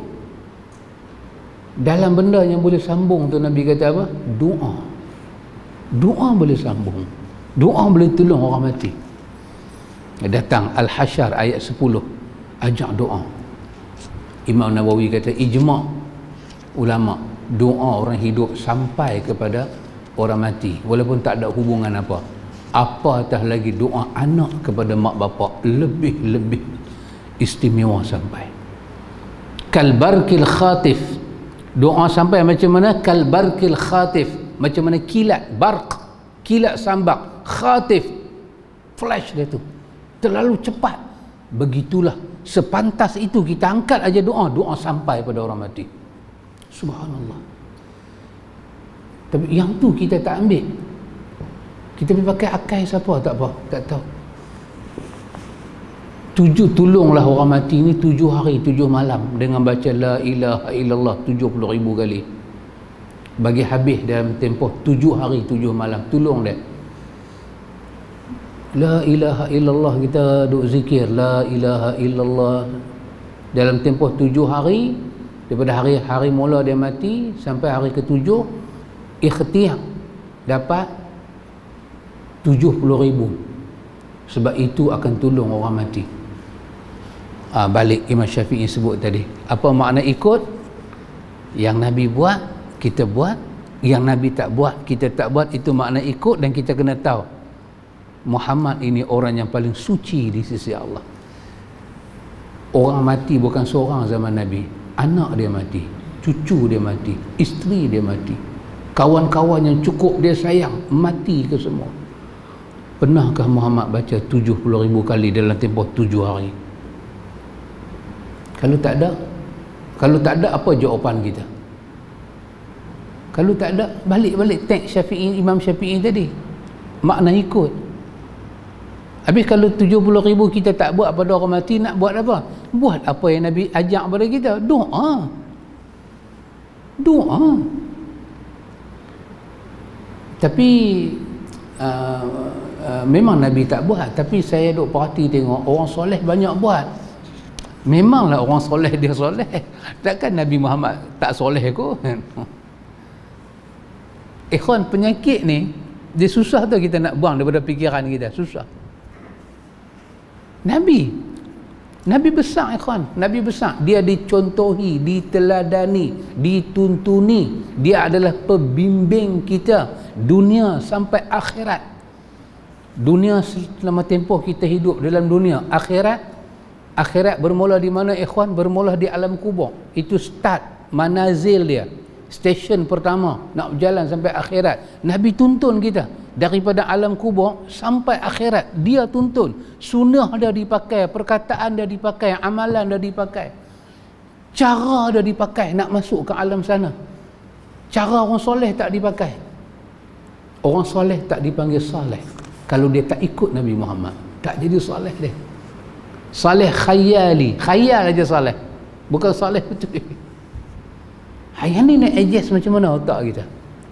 Dalam benda yang boleh sambung tu Nabi kata apa? Doa. Doa boleh sambung, doa boleh tolong orang mati. Datang Al-Hasyr ayat sepuluh, ajak doa. Imam Nawawi kata ijma' ulama, doa orang hidup sampai kepada orang mati walaupun tak ada hubungan apa. Apatah lagi doa anak kepada mak bapak, lebih-lebih istimewa sampai. Kalbarkil khatif, doa sampai macam mana? Kalbarkil khatif, macam mana kilat, barq, kilat sambak, khatif, flash dia tu terlalu cepat. Begitulah, sepantas itu kita angkat aja doa, doa sampai pada orang mati. Subhanallah. Tapi yang tu kita tak ambil. Kita pergi pakai akai siapa tak apa, tak tahu. Tujuh, tolonglah orang mati ni tujuh hari tujuh malam dengan baca la ilaha illallah tujuh puluh ribu kali. Bagi habis dalam tempoh tujuh hari tujuh malam, tolong dia. La ilaha illallah, kita duk zikir la ilaha illallah dalam tempoh tujuh hari, daripada hari hari mula dia mati sampai hari ketujuh, ikhtiar dapat tujuh puluh ribu. Sebab itu akan tolong orang mati. Ha, balik Imam Syafi'i sebut tadi, apa makna ikut? Yang Nabi buat kita buat, yang Nabi tak buat kita tak buat. Itu makna ikut. Dan kita kena tahu Muhammad ini orang yang paling suci di sisi Allah. Orang mati bukan seorang zaman Nabi, anak dia mati, cucu dia mati, isteri dia mati, kawan-kawan yang cukup dia sayang mati ke semua. Pernahkah Muhammad baca tujuh puluh ribu kali dalam tempoh tujuh hari? Kalau tak ada, kalau tak ada apa jawapan kita? Kalau tak ada, balik-balik teks Syafi'i, Imam Syafi'i tadi, makna ikut. Habis kalau tujuh puluh ribu kita tak buat pada orang mati, nak buat apa? Buat apa yang Nabi ajak pada kita, doa. Doa. Tapi uh, uh, memang Nabi tak buat, tapi saya duk perhati tengok orang soleh banyak buat. Memanglah orang soleh dia soleh, takkan Nabi Muhammad tak soleh kot. Ikhwan, penyakit ni dia susah tu kita nak buang daripada fikiran kita, susah. Nabi Nabi besar ikhwan, Nabi besar, dia dicontohi, diteladani, dituntuni. Dia adalah pembimbing kita dunia sampai akhirat. Dunia selama tempoh kita hidup dalam dunia, akhirat akhirat bermula di mana ikhwan? Bermula di alam kubur. Itu start manazil dia, stesen pertama nak berjalan sampai akhirat. Nabi tuntun kita daripada alam kubur sampai akhirat, dia tuntun. Sunnah dah dipakai, perkataan dah dipakai, amalan dah dipakai, cara dah dipakai nak masuk ke alam sana. Cara orang soleh tak dipakai. Orang soleh tak dipanggil soleh kalau dia tak ikut Nabi Muhammad, tak jadi soleh dia. Soleh khayali, khayal aja soleh, bukan soleh betul. Hayal ni nak adjust macam mana otak kita.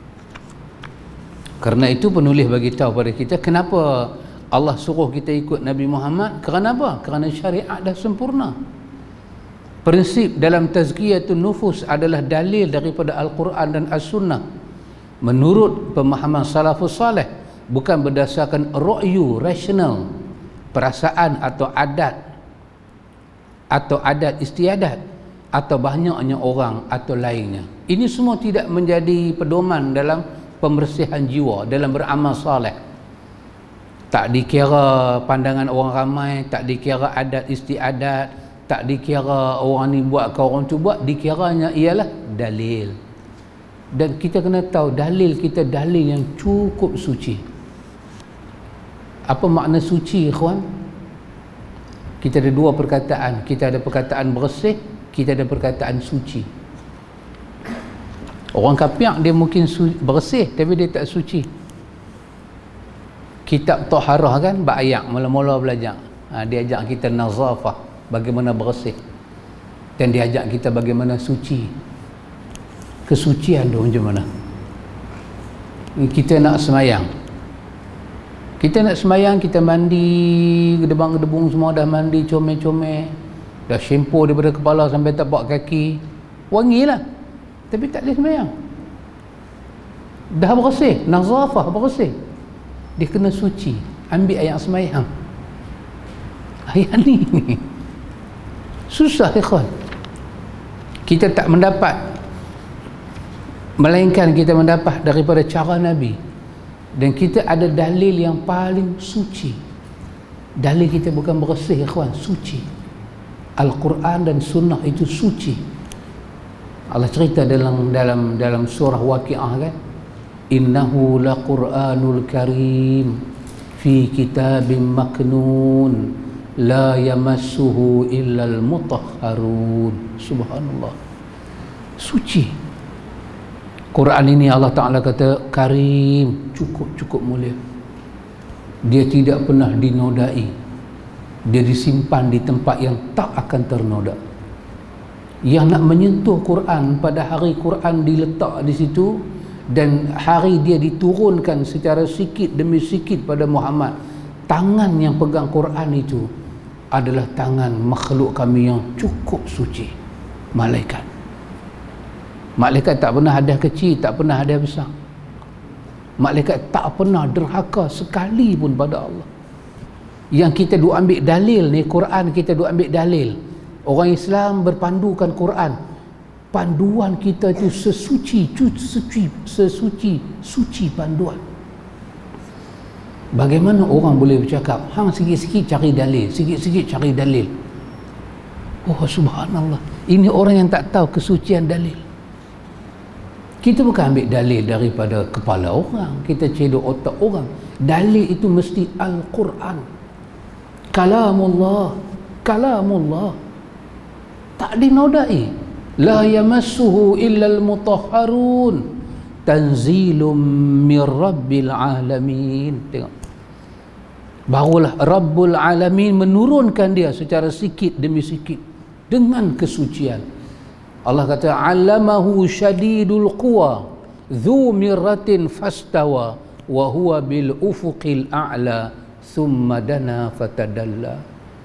Kerana itu penulis bagi tahu pada kita kenapa Allah suruh kita ikut Nabi Muhammad. Kerana apa? Kerana syariat dah sempurna. Prinsip dalam tazkiyatun nufus adalah dalil daripada Al-Quran dan As-Sunnah menurut pemahaman salafus salih, bukan berdasarkan ra'yu, rasional, perasaan atau adat atau adat istiadat atau banyaknya orang atau lainnya. Ini semua tidak menjadi pedoman dalam pembersihan jiwa, dalam beramal soleh. Tak dikira pandangan orang ramai, tak dikira adat istiadat, tak dikira orang ni buat ke orang tu buat, dikiranya ialah dalil. Dan kita kena tahu dalil kita dalil yang cukup suci. Apa makna suci, ikhwan? Kita ada dua perkataan, kita ada perkataan bersih, kita ada perkataan suci. Orang kafir dia mungkin bersih tapi dia tak suci. Kitab Taharah kan, bab ayat mula-mula belajar, ha, dia ajak kita nazafah, bagaimana bersih. dan diajak kita bagaimana suci. Kesucian tu macam mana? Kita nak semayang, kita nak semayang, kita mandi, gedebang-gedebung semua dah mandi, comel-comel, dah shampoo daripada kepala sampai tapak kaki, wangi lah, tapi tak boleh semayang. Dah bersih, nazafah, bersih, dia kena suci, ambil ayat semayang. Ayat ni susah ikhwan. Kita tak mendapat, melainkan kita mendapat daripada cara Nabi. Dan kita ada dalil yang paling suci. Dalil kita bukan bersih ikhwan, suci. Al-Quran dan Sunnah itu suci. Allah cerita dalam dalam dalam surah Waqi'ah kan, innahu laqur'anul karim fi kitabim maknun la yamassuhu illal mutahharun. Subhanallah, suci. Quran ini Allah Ta'ala kata karim, cukup-cukup mulia. Dia tidak pernah dinodai, dia disimpan di tempat yang tak akan ternoda. Yang nak menyentuh Quran pada hari Quran diletak di situ, dan hari dia diturunkan secara sikit demi sikit pada Muhammad, tangan yang pegang Quran itu adalah tangan makhluk kami yang cukup suci, malaikat. Malaikat tak pernah hadiah kecil, tak pernah hadiah besar. Malaikat tak pernah derhaka sekali pun pada Allah. Yang kita duk ambil dalil ni, Quran kita duk ambil dalil. Orang Islam berpandukan Quran, panduan kita itu sesuci, sesuci, sesuci, suci panduan. Bagaimana orang boleh bercakap, hang sikit-sikit cari dalil, sikit-sikit cari dalil. Oh subhanallah, ini orang yang tak tahu kesucian dalil. Kita bukan ambil dalil daripada kepala orang, kita cedok otak orang. Dalil itu mesti Al-Quran, kalamullah, kalamullah, tak dinodai. La yamassuhu illal mutahharun tanzilum mir rabbil alamin. Tengok, barulah Rabbul Alamin menurunkan dia secara sikit demi sikit dengan kesucian. Allah kata allamahu syadidul quwa dzu mirratin fastawa wa huwa bil ufuqil a'la thumma dana fatadalla.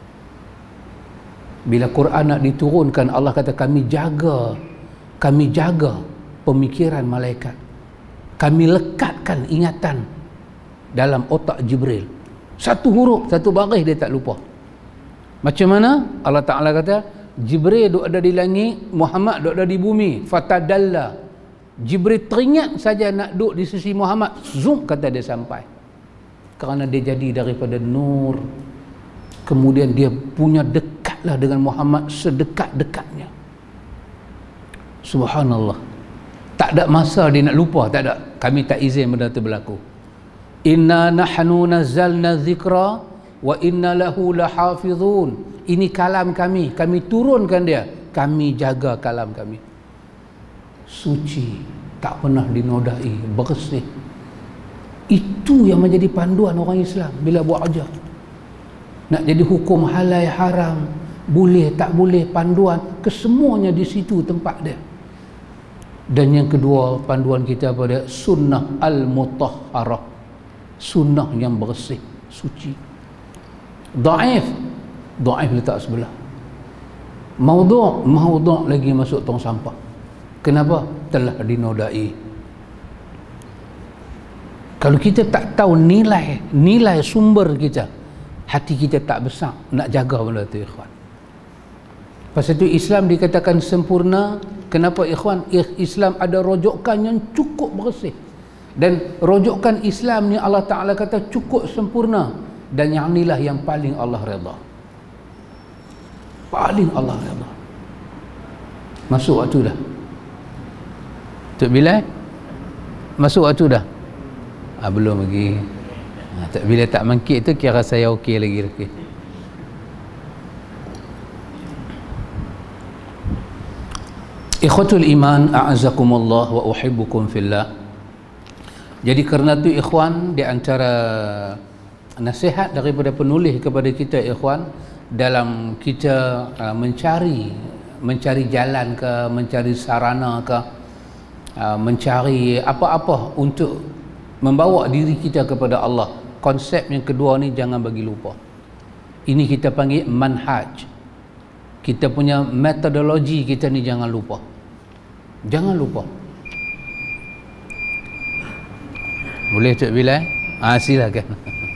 Bila Quran nak diturunkan, Allah kata kami jaga, kami jaga pemikiran malaikat, kami lekatkan ingatan dalam otak Jibril. Satu huruf, satu baris dia tak lupa. Macam mana? Allah Ta'ala kata Jibril duk ada di langit, Muhammad duk ada di bumi. Fatadalla, Jibril teringat saja nak duduk di sisi Muhammad, zoom kata dia sampai. Kerana dia jadi daripada nur, kemudian dia punya dekatlah dengan Muhammad sedekat-dekatnya. Subhanallah, tak ada masa dia nak lupa, tak ada. Kami tak izin benda itu berlaku. Inna nahnu nazzalna dzikra wa inna lahu lahafizun. Ini kalam kami, kami turunkan dia, kami jaga kalam kami. Suci, tak pernah dinodai, bersih. Itu yang menjadi panduan orang Islam bila buat hajat. Nak jadi hukum halal haram, boleh tak boleh, panduan kesemuanya di situ tempat dia. Dan yang kedua, panduan kita pada sunnah al-mutahharah, sunnah yang bersih, suci. Dhaif, dhaif letak sebelah. Maudhu', maudhu' lagi masuk tong sampah. Kenapa? Telah dinodai. Kalau kita tak tahu nilai nilai sumber kita, hati kita tak besar nak jaga benda tu ikhwan. Pasal itu Islam dikatakan sempurna. Kenapa ikhwan? Islam ada rojokan yang cukup bersih. Dan rojokan Islam ni Allah Ta'ala kata cukup sempurna. Dan yang inilah yang paling Allah redha. Paling Allah redha. Masuk waktu dah. Tok Bilal? Masuk waktu dah? Ah, belum lagi. Ah, tak, bila tak mangkit tu kira saya okey lagi. Okay. Ikhwatul iman, a'azakumullah wa uhibbukum fillah. Jadi kerana tu ikhwan, di antara nasihat daripada penulis kepada kita ikhwan, dalam kita uh, mencari mencari jalan ke, mencari sarana ke, uh, mencari apa-apa untuk membawa diri kita kepada Allah. Konsep yang kedua ni jangan bagi lupa. Ini kita panggil manhaj. Kita punya metodologi kita ni jangan lupa. Jangan lupa. Boleh Cik Bilal? Ah, silakan.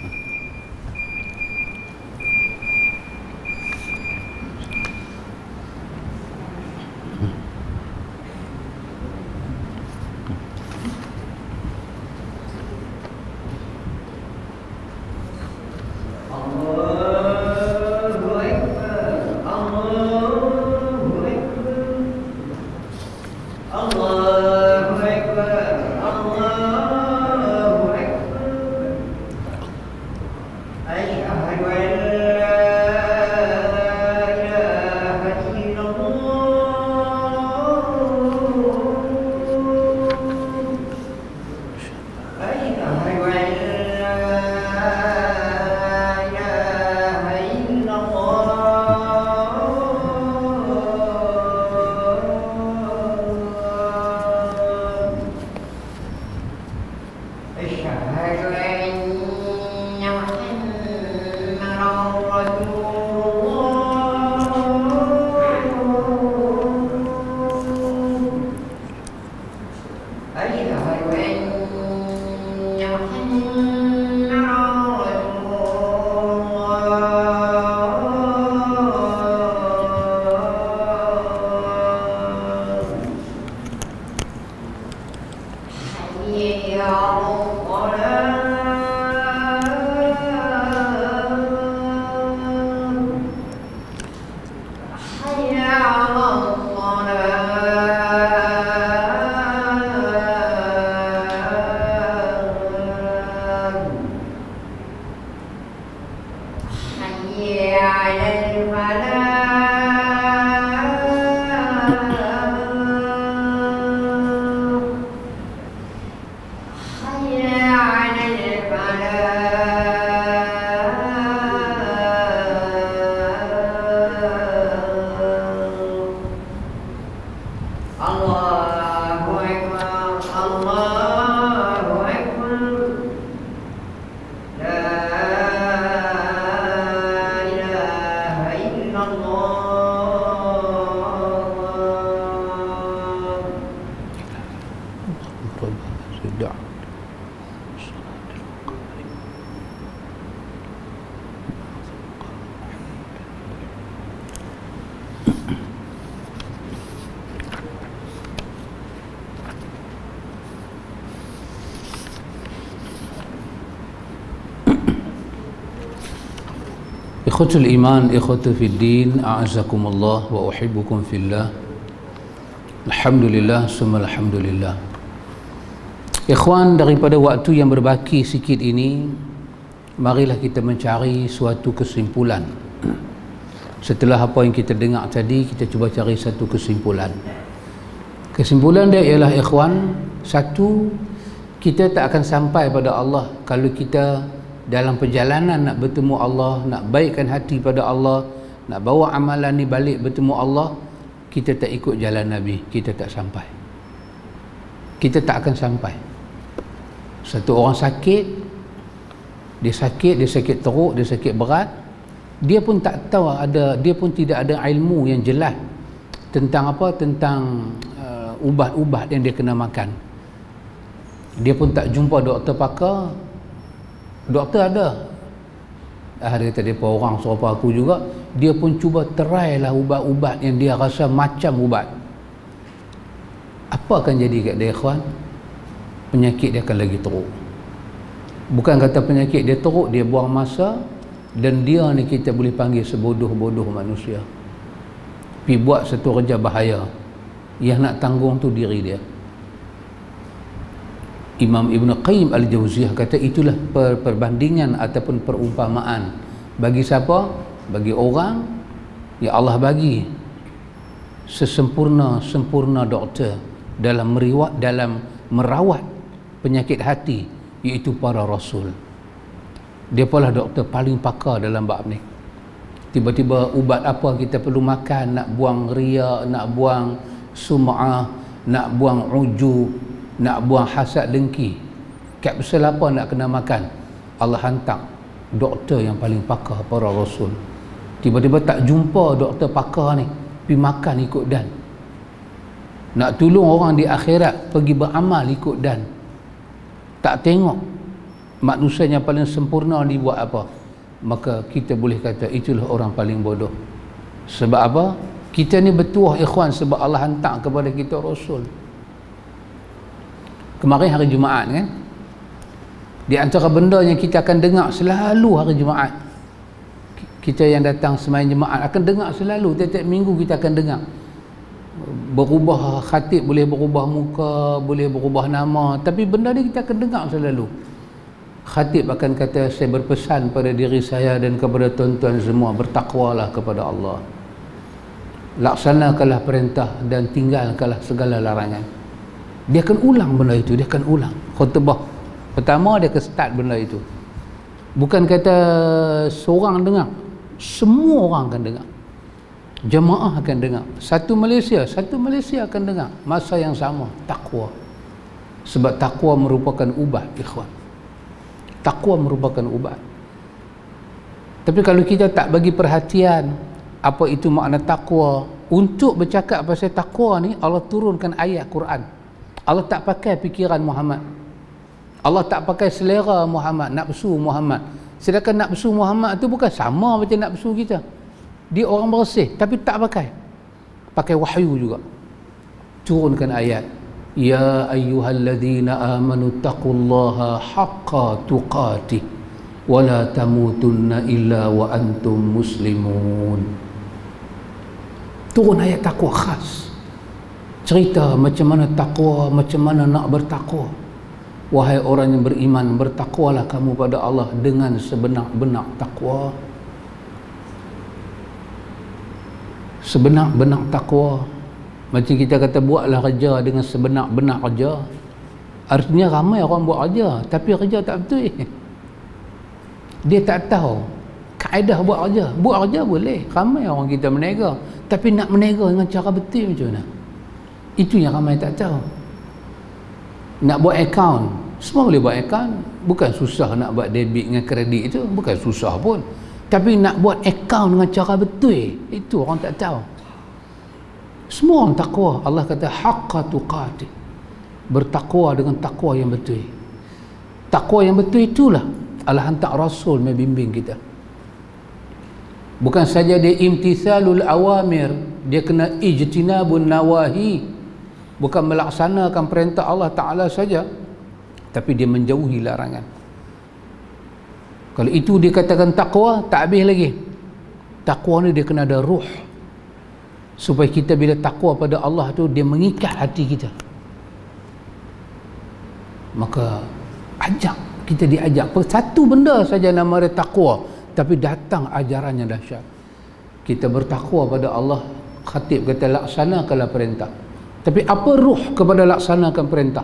Ikhwatul iman, ikhwatul fiddin, a'azakumullah wa uhibbukum fillah. Alhamdulillah, summa alhamdulillah. Ikhwan, daripada waktu yang berbaki sikit ini, marilah kita mencari suatu kesimpulan. Setelah apa yang kita dengar tadi, kita cuba cari satu kesimpulan. Kesimpulan dia ialah, ikhwan, satu, kita tak akan sampai pada Allah kalau kita dalam perjalanan nak bertemu Allah, nak baikkan hati pada Allah, nak bawa amalan ni balik bertemu Allah, kita tak ikut jalan Nabi, kita tak sampai. Kita tak akan sampai. Satu orang sakit, dia sakit, dia sakit teruk, dia sakit berat, dia pun tak tahu ada, dia pun tidak ada ilmu yang jelas tentang apa, tentang uh, ubat-ubat yang dia kena makan. Dia pun tak jumpa doktor pakar. Doktor ada. Ah, dia kata, dia pun orang serupa aku juga, dia pun cuba try lah ubat-ubat yang dia rasa macam ubat. Apa akan jadi kat dia, ikhwan? Penyakit dia akan lagi teruk. Bukan kata penyakit dia teruk, dia buang masa, dan dia ni kita boleh panggil sebodoh-bodoh manusia. Pergi buat satu kerja bahaya, yang nak tanggung tu diri dia. Imam Ibn Qayyim Al-Jauziyah kata itulah per perbandingan ataupun perumpamaan bagi siapa? Bagi orang yang Allah bagi sesempurna-sempurna doktor dalam meriwat, dalam merawat penyakit hati, iaitu para rasul. Dia pula doktor paling pakar dalam bab ni. Tiba-tiba ubat apa kita perlu makan, nak buang riya, nak buang sum'ah, nak buang ujub, nak buang hasad dengki. Kapsul apa nak kena makan? Allah hantar doktor yang paling pakar, para rasul. Tiba-tiba tak jumpa doktor pakar ni, pergi makan ikut dan. Nak tolong orang di akhirat, pergi beramal ikut dan. Tak tengok manusia yang paling sempurna dibuat apa, maka kita boleh kata itulah orang paling bodoh. Sebab apa? Kita ni bertuah ikhwan sebab Allah hantar kepada kita rasul. Kemarin hari Jumaat kan, di antara benda yang kita akan dengar selalu hari Jumaat, kita yang datang sembahyang jemaat akan dengar selalu, tiap-tiap minggu kita akan dengar berubah khatib, boleh berubah muka, boleh berubah nama, tapi benda ni kita akan dengar selalu. Khatib akan kata, saya berpesan pada diri saya dan kepada tuan-tuan semua, bertakwalah kepada Allah, laksanakanlah perintah dan tinggalkanlah segala larangan. Dia akan ulang benda itu, dia akan ulang khutbah pertama, dia akan start benda itu. Bukan kata seorang dengar, semua orang akan dengar, jemaah akan dengar, satu Malaysia satu Malaysia akan dengar masa yang sama. Takwa, sebab takwa merupakan ubat ikhwan, takwa merupakan ubat. Tapi kalau kita tak bagi perhatian apa itu makna takwa, untuk bercakap pasal takwa ni Allah turunkan ayat Quran. Allah tak pakai fikiran Muhammad, Allah tak pakai selera Muhammad, nafsu Muhammad. Sedangkan nafsu Muhammad tu bukan sama macam nafsu kita. Dia orang bersih tapi tak pakai, pakai wahyu juga. Turunkan ayat, ya ayyuhalladzina amanu taqullaha haqqa tuqatih wa la tamutunna illa wa antum muslimun. Turun ayat takwa khas, cerita macam mana takwa, macam mana nak bertakwa. Wahai orang yang beriman, bertakwalah kamu pada Allah dengan sebenar-benar takwa. Sebenar-benar takwa, macam kita kata buatlah kerja dengan sebenar-benar kerja. Artinya ramai orang buat kerja tapi kerja tak betul. Dia tak tahu kaedah buat kerja. Buat kerja boleh, ramai orang kita menega, tapi nak menega dengan cara betul macam mana, itu yang ramai tak tahu. Nak buat akaun, semua boleh buat akaun, bukan susah. Nak buat debit dengan kredit itu bukan susah pun, tapi nak buat akaun dengan cara betul, itu orang tak tahu. Semua orang takwa. Allah kata haqqa tuqatih, bertakwa dengan takwa yang betul. Takwa yang betul itulah Allah hantar Rasul membimbing kita. Bukan saja dia imtithalul awamir, dia kena ijtinabun nawahi. Bukan melaksanakan perintah Allah Ta'ala saja, tapi dia menjauhi larangan. Kalau itu dikatakan takwa, tak habis lagi. Takwa ni dia kena ada ruh, supaya kita bila takwa pada Allah tu, dia mengikat hati kita. Maka ajak, kita diajak satu benda saja nama dia takwa, tapi datang ajarannya dahsyat. Kita bertakwa pada Allah, khatib kata laksanakanlah perintah. Tapi apa ruh kepada laksanakan perintah?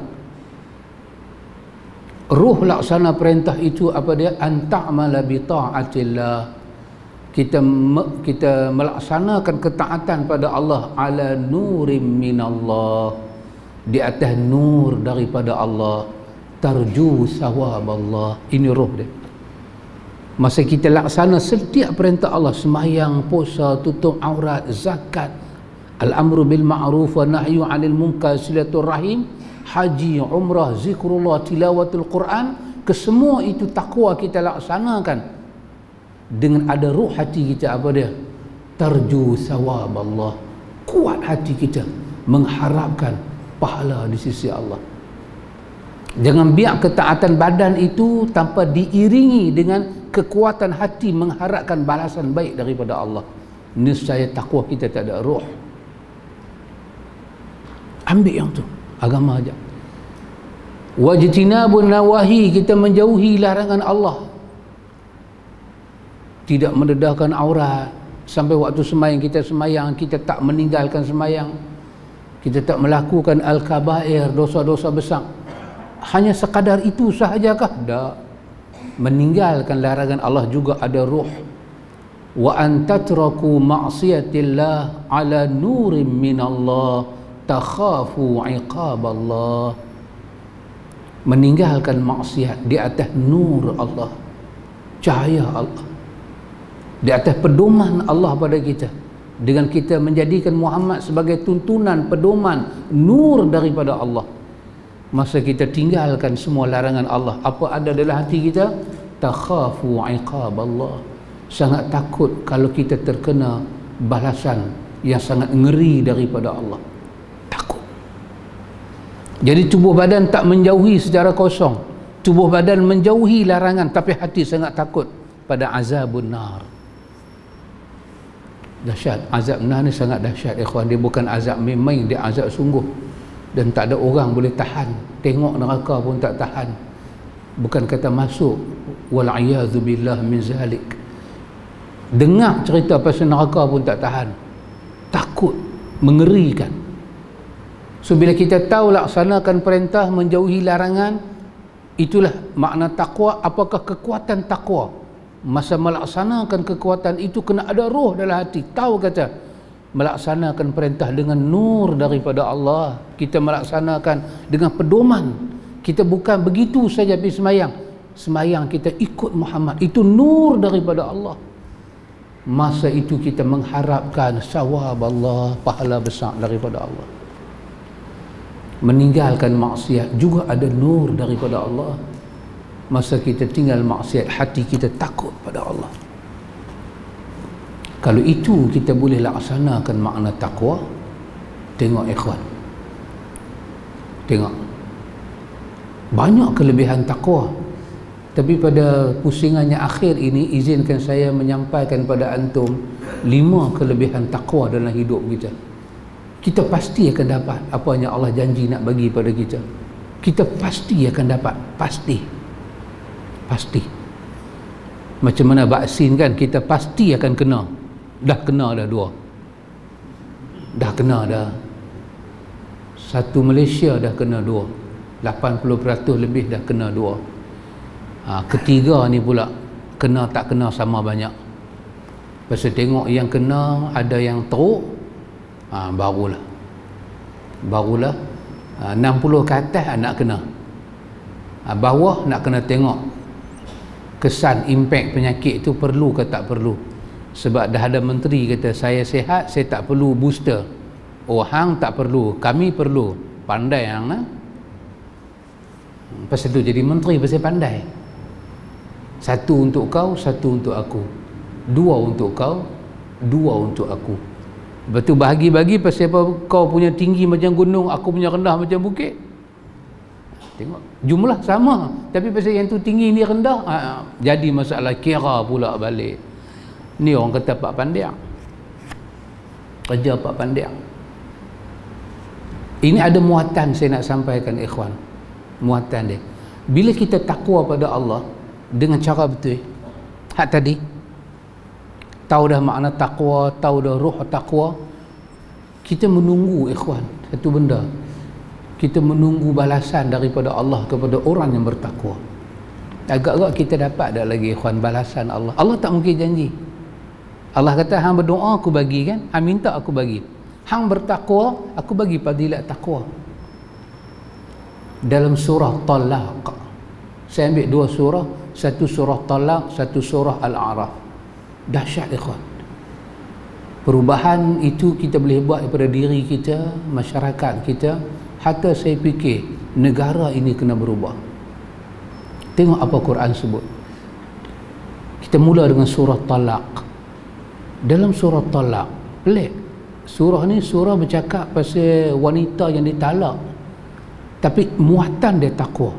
Ruh laksana perintah itu apa dia? Anta'mala bi ta'atillah. Kita me, kita melaksanakan ketaatan pada Allah ala nurim minallah, di atas nur daripada Allah, tarju sawab Allah. Ini ruh dia. Masa kita laksana setiap perintah Allah, sembahyang, puasa, tutup aurat, zakat, al-amru bil ma'ruf wa nahyu 'anil munkar, silaturrahim, haji, umrah, zikrullah, tilawatul Quran, kesemua itu takwa kita laksanakan dengan ada ruh hati kita apa dia? Tarju sawab Allah. Kuat hati kita mengharapkan pahala di sisi Allah. Jangan biar ketaatan badan itu tanpa diiringi dengan kekuatan hati mengharapkan balasan baik daripada Allah. Niscaya takwa kita tak ada ruh. Ambil yang tu, agama aja. Wajtinabun nawahi, kita menjauhi larangan Allah. Tidak mendedahkan aurat. Sampai waktu sembahyang kita sembahyang, kita tak meninggalkan sembahyang. Kita tak melakukan al-kabair, dosa-dosa besar. Hanya sekadar itu sahajakah? Tak. Meninggalkan larangan Allah juga ada ruh. wa an tatraku ma'siyatillah ala nurin minallah takhafu iqaballah. Meninggalkan maksiat di atas nur Allah, cahaya Allah, di atas pedoman Allah pada kita, dengan kita menjadikan Muhammad sebagai tuntunan, pedoman, nur daripada Allah. Masa kita tinggalkan semua larangan Allah, apa ada dalam hati kita? Takhafu iqaballah, sangat takut kalau kita terkena balasan yang sangat ngeri daripada Allah. Takut. Jadi tubuh badan tak menjauhi secara kosong, tubuh badan menjauhi larangan, tapi hati sangat takut pada azabun nar. Dahsyat. Azab nar ni sangat dahsyat, ikhwan. Dia bukan azab main-main, dia azab sungguh, dan tak ada orang boleh tahan. Tengok neraka pun tak tahan, bukan kata masuk. Wal'iyadzu billah min zalik. Dengar cerita pasal neraka pun tak tahan. Takut, mengerikan. So bila kita tahu laksanakan perintah, menjauhi larangan, itulah makna takwa. Apakah kekuatan takwa? Masa melaksanakan kekuatan itu kena ada roh dalam hati. Tahu kata melaksanakan perintah dengan nur daripada Allah. Kita melaksanakan dengan pedoman. Kita bukan begitu saja pergi semayang. Semayang kita ikut Muhammad, itu nur daripada Allah. Masa itu kita mengharapkan sawab Allah, pahala besar daripada Allah. Meninggalkan maksiat juga ada nur daripada Allah. Masa kita tinggal maksiat, hati kita takut pada Allah. Kalau itu kita boleh laksanakan makna takwa, tengok ikhwan, tengok banyak kelebihan takwa. Tapi pada pusingannya akhir ini, izinkan saya menyampaikan pada antum lima kelebihan takwa dalam hidup kita. Kita pasti akan dapat apa yang Allah janji nak bagi pada kita. Kita pasti akan dapat, pasti, pasti. Macam mana vaksin kan, kita pasti akan kena. Dah kena dah dua, dah kena dah satu. Malaysia dah kena dua, lapan puluh peratus lebih dah kena dua. Ha, ketiga ni pula kena tak kena sama banyak. Pasal tengok yang kena ada yang teruk, ha, barulah barulah ha, enam puluh ke atas nak kena, ha, bawah nak kena tengok kesan impak penyakit tu perlu ke tak perlu. Sebab dah ada menteri kata saya sihat, saya tak perlu booster. Oh hang tak perlu, kami perlu. Pandai hang lah. Pasal tu jadi menteri, pasal pandai. Satu untuk kau, satu untuk aku. Dua untuk kau, dua untuk aku. Lepas tu bahagi-bagi pasal apa, kau punya tinggi macam gunung, aku punya rendah macam bukit. Tengok, jumlah sama, tapi pasal yang tu tinggi ni rendah, ha, jadi masalah kira pula balik. Ni orang kata pak pandiak, kerja pak pandiak. Ini ada muatan saya nak sampaikan ikhwan, muatan dia. Bila kita takwa pada Allah dengan cara betul, hak tadi tahu dah makna takwa, tahu dah ruh takwa, kita menunggu ikhwan satu benda, kita menunggu balasan daripada Allah kepada orang yang bertakwa. Agak-agak kita dapat dah lagi ikhwan balasan Allah. Allah tak mungkin janji. Allah kata hang berdoa aku bagi kan, hang minta aku bagi. Hang bertakwa aku bagi fadilat takwa. Dalam surah Talaq, saya ambil dua surah, satu surah Talaq, satu surah Al-A'raf. Dahsyat ikhwan. Perubahan itu kita boleh buat daripada diri kita, masyarakat kita, hatta saya fikir negara ini kena berubah. Tengok apa Quran sebut. Kita mula dengan surah Talaq. Dalam surah Talaq, pelik. Surah ni surah bercakap pasal wanita yang ditalak, tapi muatan dia takwa.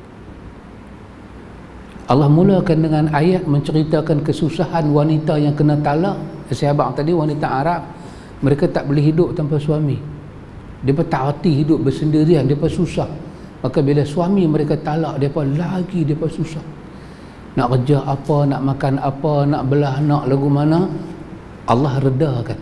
Allah mulakan dengan ayat menceritakan kesusahan wanita yang kena talak. Sahabat tadi wanita Arab, mereka tak boleh hidup tanpa suami. Mereka tak hati hidup bersendirian, mereka susah. Maka bila suami mereka talak, mereka lagi mereka susah. Nak kerja apa, nak makan apa, nak belah anak lagu mana, Allah redakan.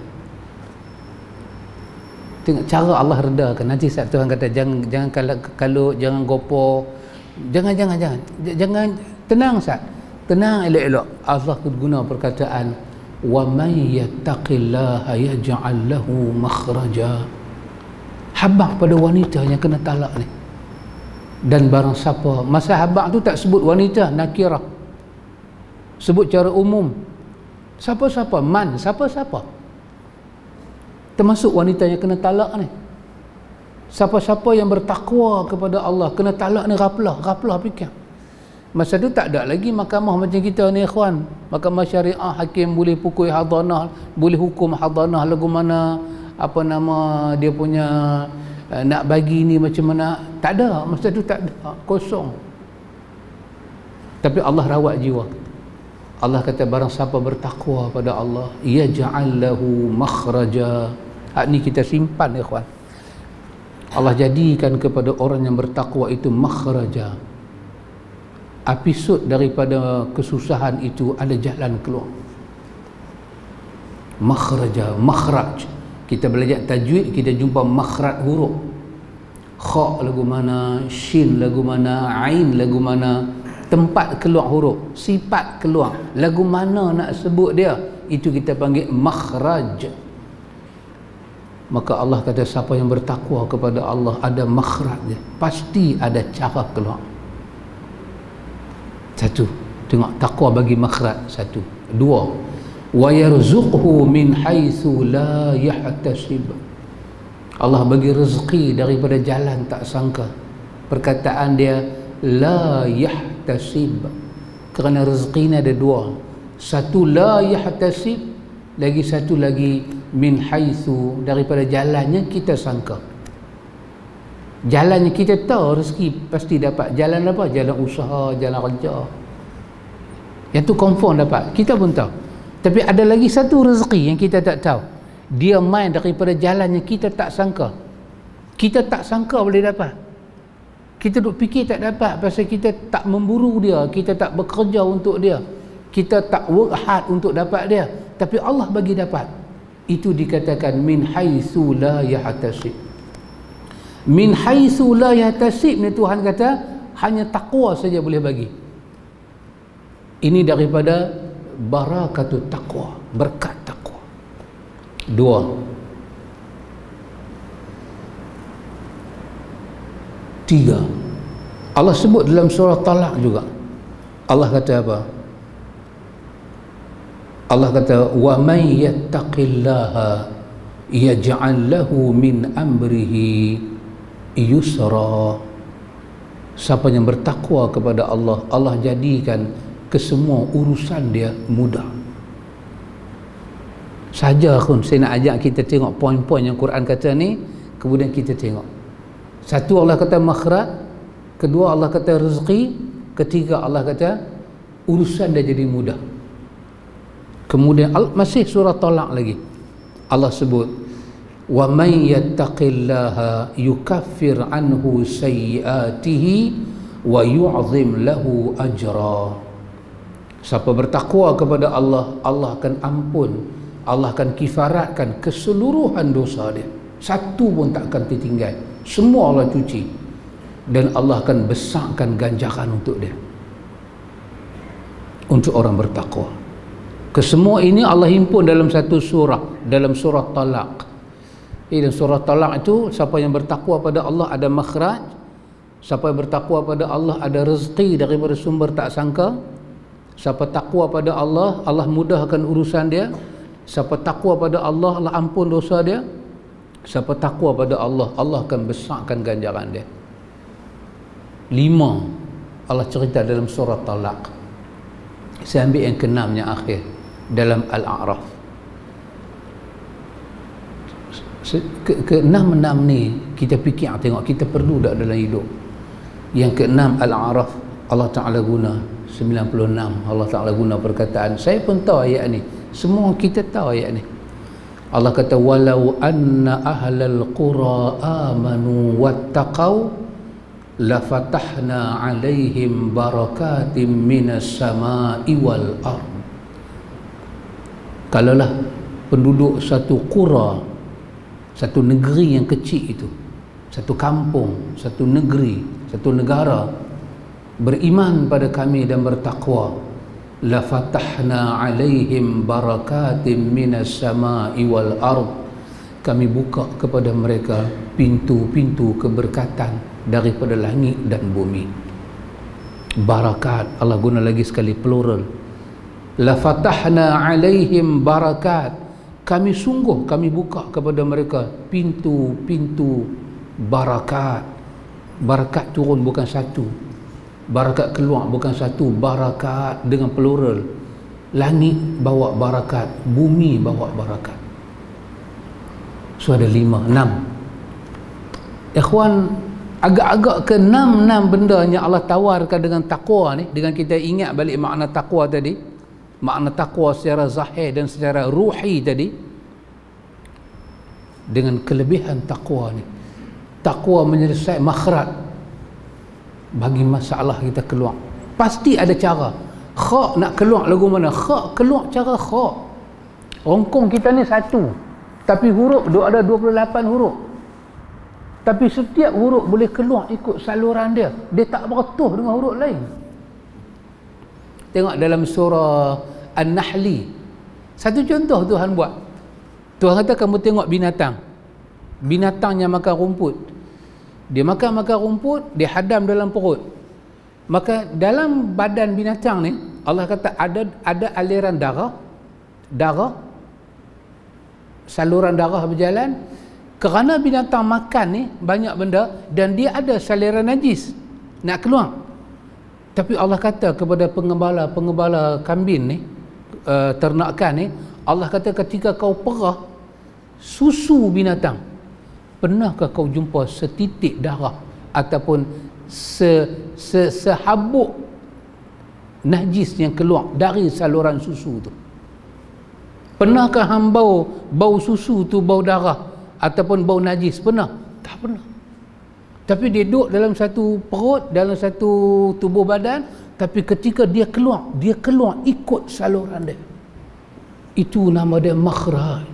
Tengok cara Allah redakan. Nanti saat Tuhan kata jangan jangan kalau jangan gopo, jangan jangan jangan jangan tenang sat, tenang elok-elok. Allah guna perkataan wa may yattaqillaha yaj'al lahu makhraja. Habaq pada wanita yang kena talak ni. Dan barang siapa, masa habaq tu tak sebut wanita, nakirah, sebut cara umum, siapa-siapa, man, siapa-siapa, termasuk wanita yang kena talak ni. Siapa-siapa yang bertakwa kepada Allah kena talak ni, raplah, raplah fikir. Masa tu tak ada lagi mahkamah macam kita ni ikhwan. Mahkamah syariah, hakim boleh pukul hadanah, boleh hukum hadanah lagu mana, apa nama dia punya, uh, nak bagi ni macam mana. Tak ada, masa tu tak ada, kosong. Tapi Allah rawat jiwa. Allah kata barang siapa bertakwa pada Allah, yaj'al lahu makhraja. Hak ni kita simpan ikhwan. Allah jadikan kepada orang yang bertakwa itu makhraja. Episod daripada kesusahan itu ada jalan keluar. Makhraja, makhraj. Kita belajar tajwid, kita jumpa makhraj huruf. Kha lagu mana, shin lagu mana, ain lagu mana, tempat keluar huruf, sifat keluar, lagu mana nak sebut dia, itu kita panggil makhraj. Maka Allah kata siapa yang bertakwa kepada Allah ada makhrajnya, pasti ada cara keluar. Satu, tengok takwa bagi makhraj. Satu. Dua, wa yarzuqhu min haitsu la yahtasib. Allah bagi rezeki daripada jalan tak sangka. Perkataan dia la yahtasib, kerana rezeki ni ada dua. Satu la yahtasib, lagi satu lagi min haitsu, daripada jalannya kita sangka. Jalannya kita tahu rezeki pasti dapat. Jalan apa? Jalan usaha, jalan kerja. Yang tu confirm dapat. Kita pun tahu. Tapi ada lagi satu rezeki yang kita tak tahu. Dia main daripada jalannya kita tak sangka. Kita tak sangka boleh dapat. Kita duk fikir tak dapat pasal kita tak memburu dia, kita tak bekerja untuk dia, kita tak work hard untuk dapat dia. Tapi Allah bagi dapat. Itu dikatakan min haitsu la yahtasib. Min haitsu la yahtasib ni Tuhan kata hanya takwa saja boleh bagi. Ini daripada barakatut taqwa, berkat takwa. Dua, tiga, Allah sebut dalam surah Talaq juga. Allah kata apa? Allah kata wa may yattaqillaha yaj'al lahu min amrihi yusra. Siapa yang bertakwa kepada Allah, Allah jadikan kesemua urusan dia mudah. Saja pun saya nak ajak kita tengok poin-poin yang Quran kata ni, kemudian kita tengok. Satu, Allah kata makhraj. Kedua, Allah kata rezeki. Ketiga, Allah kata urusan dia jadi mudah. Kemudian masih surah Talaq lagi, Allah sebut wa may yattaqillaha yukaffir anhu sayyiatihi wa yu'zim lahu ajra. Siapa bertakwa kepada Allah, Allah akan ampun, Allah akan kifaratkan keseluruhan dosa dia, satu pun tak akan tertinggal, semua Allah cuci, dan Allah akan besarkan ganjaran untuk dia, untuk orang bertakwa. Kesemua ini Allah himpun dalam satu surah, dalam surah Talaq. Eh, dalam surah Talaq itu, siapa yang bertakwa pada Allah ada makhraj, siapa yang bertakwa pada Allah ada rezeki daripada sumber tak sangka, siapa takwa pada Allah, Allah mudahkan urusan dia, siapa takwa pada Allah, Allah ampun dosa dia, siapa takwa pada Allah, Allah akan besarkan ganjaran dia. Lima Allah cerita dalam surah Talaq. Saya ambil yang keenam, yang akhir, dalam Al-A'raf. Ke, keenam-enam ni kita fikir tengok kita perlu tak dalam hidup. Yang keenam Al-A'raf, Allah Ta'ala guna sembilan puluh enam, Allah Ta'ala guna perkataan, saya pun tahu ayat ni, semua kita tahu ayat ni. Allah kata walau anna ahlal qura amanu wattaqau lafatahna alaihim barakatim minas sama'i wal ard. Kalaulah penduduk satu qura, satu negeri yang kecil itu, satu kampung, satu negeri, satu negara beriman pada kami dan bertakwa, la fatahna alaihim barakatim minas sama'i wal ard, kami buka kepada mereka pintu-pintu keberkatan daripada langit dan bumi. Barakat, Allah guna lagi sekali plural, la fatahna alaihim barakat, kami sungguh kami buka kepada mereka pintu-pintu barakat. Barakat turun bukan satu, barakat keluar bukan satu, barakat dengan plural. Langit bawa barakat, bumi bawa barakat. So ada lima, enam. Ikhwan, agak-agak ke enam enam benda yang Allah tawarkan dengan takwa ni, dengan kita ingat balik makna takwa tadi, makna takwa secara zahir dan secara ruhi tadi, dengan kelebihan takwa ni, takwa menyelesaikan makhraj bagi masalah kita keluar. Pasti ada cara. Kha nak keluar lagu mana? Kha keluar cara kha. Rongkong kita ni satu, tapi huruf dia ada dua puluh lapan huruf. Tapi setiap huruf boleh keluar ikut saluran dia. Dia tak beretuh dengan huruf lain. Tengok dalam surah An-Nahli. Satu contoh Tuhan buat. Tuhan kata kamu tengok binatang. Binatang yang makan rumput. Dia makan-makan rumput, dia hadam dalam perut. Maka dalam badan binatang ni, Allah kata ada ada aliran darah. Darah. Saluran darah berjalan. Kerana binatang makan ni banyak benda dan dia ada saluran najis nak keluar. Tapi Allah kata kepada pengembala-pengembala kambing ni, uh, ternakan ni, Allah kata ketika kau perah susu binatang, pernahkah kau jumpa setitik darah ataupun se, se, sehabuk najis yang keluar dari saluran susu tu? Pernahkah hang bau bau susu tu bau darah ataupun bau najis? Pernah? Tak pernah. Tapi dia duduk dalam satu perut, dalam satu tubuh badan, tapi ketika dia keluar, dia keluar ikut saluran dia. Itu nama dia makhraj.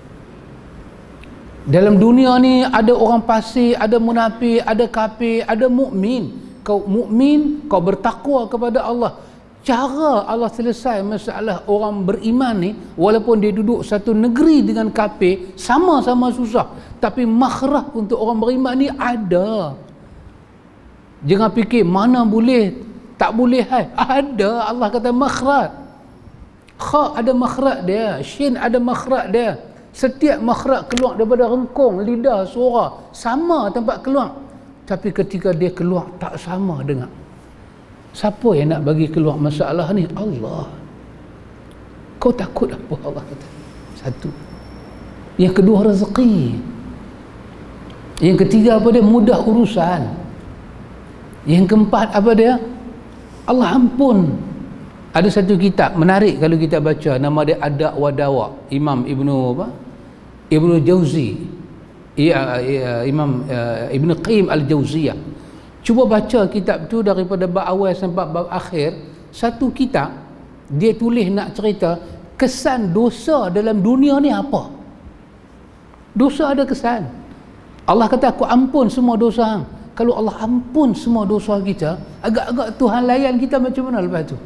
Dalam dunia ni ada orang fasik, ada munafik, ada kafir, ada mukmin. Kau mukmin, kau bertakwa kepada Allah. Cara Allah selesai masalah orang beriman ni, walaupun dia duduk satu negeri dengan kafir, sama-sama susah, tapi makhraj untuk orang beriman ni ada. Jangan fikir mana boleh, tak boleh hai. Ada. Allah kata makhraj. Kha ada makhraj dia, shin ada makhraj dia. Setiap makhraj keluar daripada rengkong, lidah, suara, sama tempat keluar. Tapi ketika dia keluar tak sama dengan. Siapa yang nak bagi keluar masalah ni? Allah. Kau takut apa? Allah kata. Satu. Yang kedua rezeki. Yang ketiga apa dia? Mudah urusan. Yang keempat apa dia? Allah ampun. Ada satu kitab menarik kalau kita baca, nama dia Ada' wa Dawa, Imam Ibnu apa? Ibnu Jauzi. Ya, ya, Imam uh, Ibnu Qayyim Al-Jauziyah. Cuba baca kitab tu daripada bab awal sampai bab akhir. Satu kitab dia tulis nak cerita kesan dosa dalam dunia ni apa. Dosa ada kesan. Allah kata aku ampun semua dosa hang. Kalau Allah ampun semua dosa kita, agak-agak Tuhan layan kita macam mana lepas tu?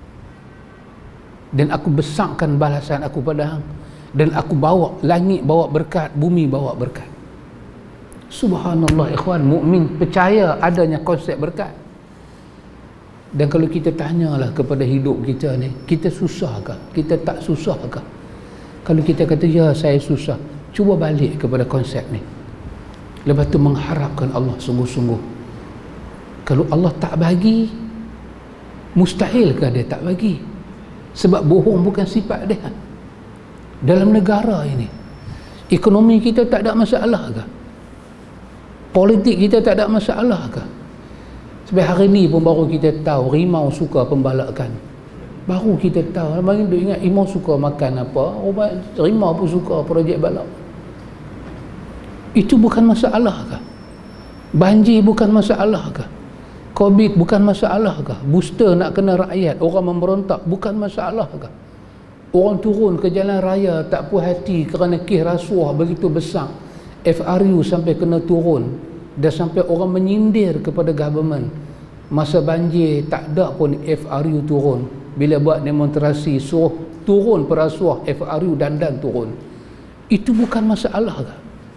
Dan aku besarkan balasan aku pada hang. Dan aku bawa langit bawa berkat, bumi bawa berkat. Subhanallah ikhwan, mukmin percaya adanya konsep berkat. Dan kalau kita tanyalah kepada hidup kita ni, kita susah ke? Kita tak susah ke? Kalau kita kata ya saya susah, cuba balik kepada konsep ni. Lepas tu mengharapkan Allah sungguh-sungguh. Kalau Allah tak bagi, mustahilkah dia tak bagi? Sebab bohong bukan sifat dia. Dalam negara ini, ekonomi kita tak ada masalah ke? Politik kita tak ada masalah ke? Sebab hari ni pun baru kita tahu rimau suka pembalakan. Baru kita tahu. Abang ingat rimau suka makan apa, orang rimau pun suka projek balak. Itu bukan masalah ke? Banjir bukan masalah ke? Covid bukan masalah ke? Booster nak kena rakyat, orang memberontak, bukan masalah ke? Orang turun ke jalan raya tak puas hati kerana kes rasuah begitu besar, F R U sampai kena turun, dan sampai orang menyindir kepada government. Masa banjir tak ada pun F R U turun, bila buat demonstrasi suruh turun perasuah F R U dandan turun, itu bukan masalah ke?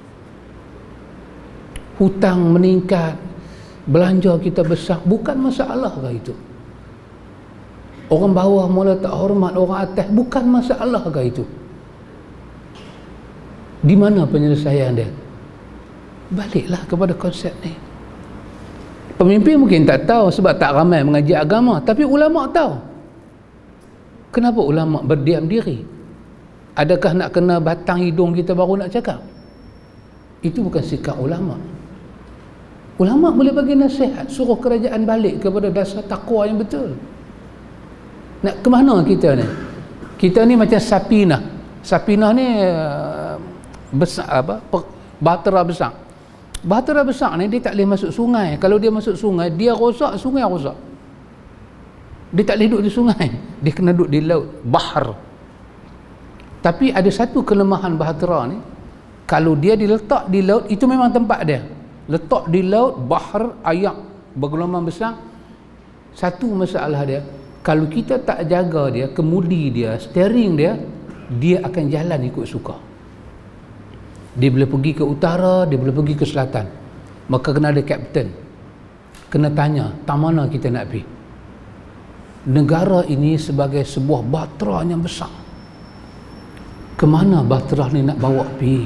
Hutang meningkat, belanja kita besar, bukan masalah ke itu? Orang bawah mula tak hormat orang atas, bukan masalah ke itu? Di mana penyelesaian dia? Baliklah kepada konsep ni. Pemimpin mungkin tak tahu sebab tak ramai mengaji agama, tapi ulama tahu. Kenapa ulama berdiam diri? Adakah nak kena batang hidung kita baru nak cakap? Itu bukan sikap ulama. Ulama boleh bagi nasihat, suruh kerajaan balik kepada dasar takwa yang betul. Nak ke mana kita ni? Kita ni macam sapinah. Sapinah ni uh, besar apa? Bahtera besar. Bahtera besar ni dia tak boleh masuk sungai. Kalau dia masuk sungai, dia rosak, sungai rosak. Dia tak boleh duduk di sungai. Dia kena duduk di laut, bahar. Tapi ada satu kelemahan bahtera ni, kalau dia diletak di laut, itu memang tempat dia. Letak di laut, bahar, ayak, bergelombang besar. Satu masalah dia, kalau kita tak jaga dia, kemudi dia, steering dia, dia akan jalan ikut suka. Dia boleh pergi ke utara, dia boleh pergi ke selatan. Maka kena ada kapten. Kena tanya, tak mana kita nak pergi? Negara ini sebagai sebuah bahtera yang besar. Kemana bahtera ni nak bawa pergi?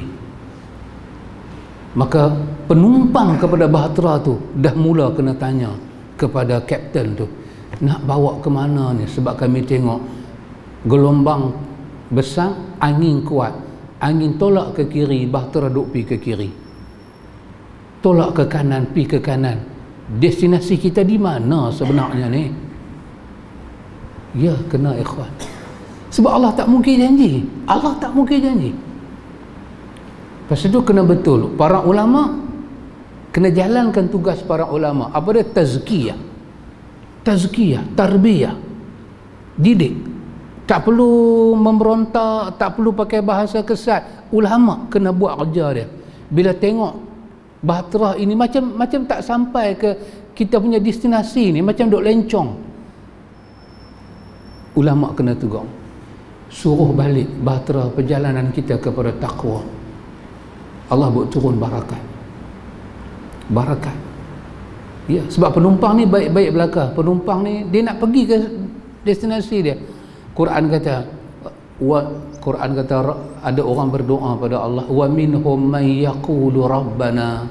Maka penumpang kepada bahtera tu dah mula kena tanya kepada kapten tu, nak bawa ke mana ni? Sebab kami tengok gelombang besar, angin kuat, angin tolak ke kiri, bahtera duk pi ke kiri, tolak ke kanan, pi ke kanan. Destinasi kita di mana sebenarnya ni? Ya, kena ikhwan. Sebab Allah tak mungkin janji. Allah tak mungkin janji. Lepas itu kena betul, para ulama kena jalankan tugas para ulama. Apa dia? Tazkiyah, tazkiyah, tarbiyah, didik. Tak perlu memberontak, tak perlu pakai bahasa kesat. Ulama kena buat kerja dia. Bila tengok bahtera ini macam macam tak sampai ke kita punya destinasi ni, macam duk lencong, ulama kena tegur, suruh balik bahtera perjalanan kita kepada takwa. Allah buat turun barakat, barakat. Ya, sebab penumpang ni baik-baik belaka. Penumpang ni dia nak pergi ke destinasi dia. Quran kata, wa Quran kata ada orang berdoa pada Allah, wa minhum may yaqulu rabbana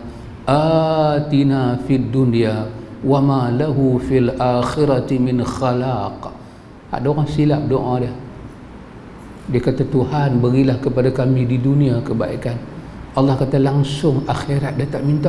atina fid dunya wa ma lahu fil akhirati min khalaq. Ada orang silap doa dia. Dia kata, Tuhan berilah kepada kami di dunia kebaikan. Allah kata langsung akhirat dia tak minta.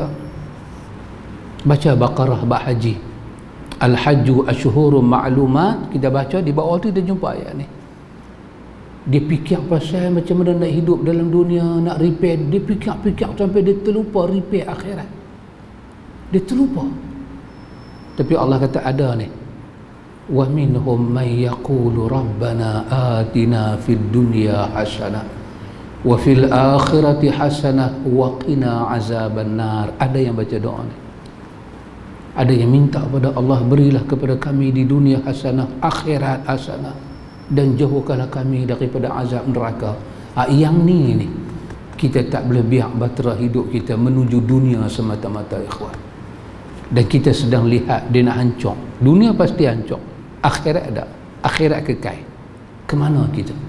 Baca Baqarah bab haji, Al-Hajju Ashhurum Ma'lumat, kita baca di bawah tu kita jumpa ayat ni. Dia fikir pasal macam mana nak hidup dalam dunia, nak repair. Dia fikir-fikir sampai dia terlupa repair akhirat. Dia terlupa. Tapi Allah kata ada ni, wa minhum may yaqulu rabbana atina fid dunya hasanah wa fil akhirati hasanah wa qina azaban nar. Ada yang baca doa ni. Ada yang minta kepada Allah, berilah kepada kami di dunia hasanah, akhirat hasanah, dan jauhkanlah kami daripada azab neraka. Ha, yang ni ni kita tak boleh biar bahtera hidup kita menuju dunia semata-mata, ikhwan. Dan kita sedang lihat dia nak hancur. Dunia pasti hancur, akhirat ada, akhirat kekal. Kemana kita?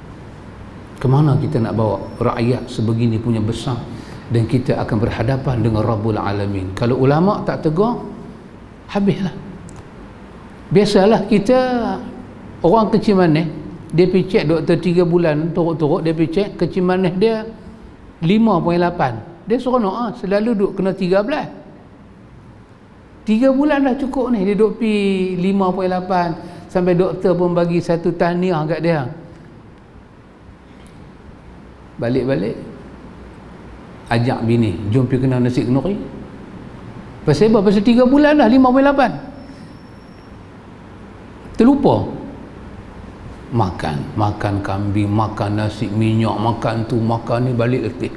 Kemana kita nak bawa rakyat sebegini punya besar, dan kita akan berhadapan dengan Rabbul Alamin. Kalau ulama tak tegur, habislah. Biasalah kita orang kecil manis, dia pergi cek doktor tiga bulan turut-turut, dia pergi cek kecil manis dia lima perpuluhan lapan. Dia seronok ah, selalu duk kena tiga belas. tiga bulan dah cukup ni, dia duk pergi lima perpuluhan lapan, sampai doktor pun bagi satu tahniah kat dia. Balik-balik ajak bini, jom pergi kena nasi kenuri. Pasal apa? Pasal tiga bulan dah lima perpuluhan lapan. Terlupa. Makan, makan kambing, makan nasi minyak, makan tu, makan ni, balik letih.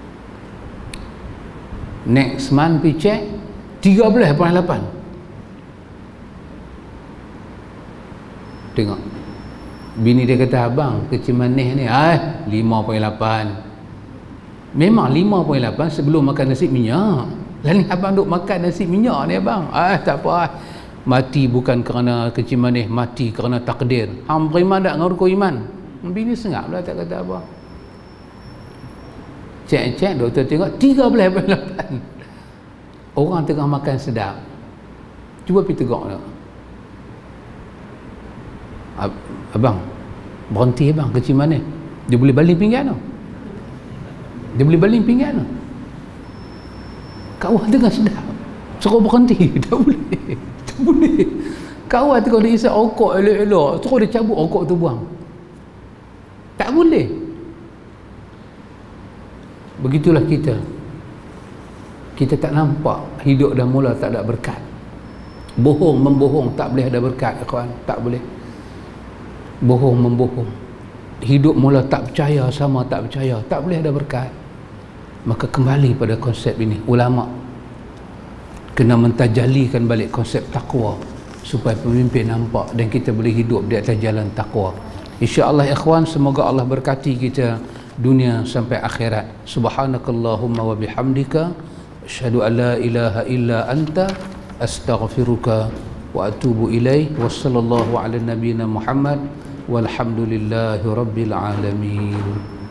Next month pergi check tiga belas perpuluhan lapan. Tengok bini dia kata, abang kecil manis ni ah lima perpuluhan lapan. Memang lima perpuluhan lapan sebelum makan nasi minyak. Lalu abang duk makan nasi minyak ni abang. Ah tak apa ah. Mati bukan kerana kecil manis, mati kerana takdir. Hang beriman tak dengan rukun iman? Bini sengap lah, tak kata apa. Cek-cek doktor tengok tiga belas perpuluhan lapan. Orang tengah makan sedap. Cuba pergi tegak tak? Abang berhenti abang, kecil manis. Dia boleh baling pinggan tau. Dia boleh baling pinggan tau. Kawan tengah sedap suruh berhenti. Tak boleh. Tak boleh. Kawan tu kalau dia isap rokok elok-elok, suruh dia cabut rokok tu buang. Tak boleh. Begitulah kita. Kita tak nampak hidup dah mula tak ada berkat. Bohong membohong tak boleh ada berkat, kawan. Tak boleh. Bohong membohong. Hidup mula tak percaya sama tak percaya, tak boleh ada berkat. Maka kembali pada konsep ini, ulama kena mentajalikan balik konsep takwa supaya pemimpin nampak dan kita boleh hidup di atas jalan takwa. Insya-Allah ikhwan, semoga Allah berkati kita dunia sampai akhirat. Subhanakallahumma wa bihamdika asyhadu an la ilaha illa anta astaghfiruka wa atubu ilaih. Wassallallahu ala nabiyyina Muhammad walhamdulillahi rabbil alamin.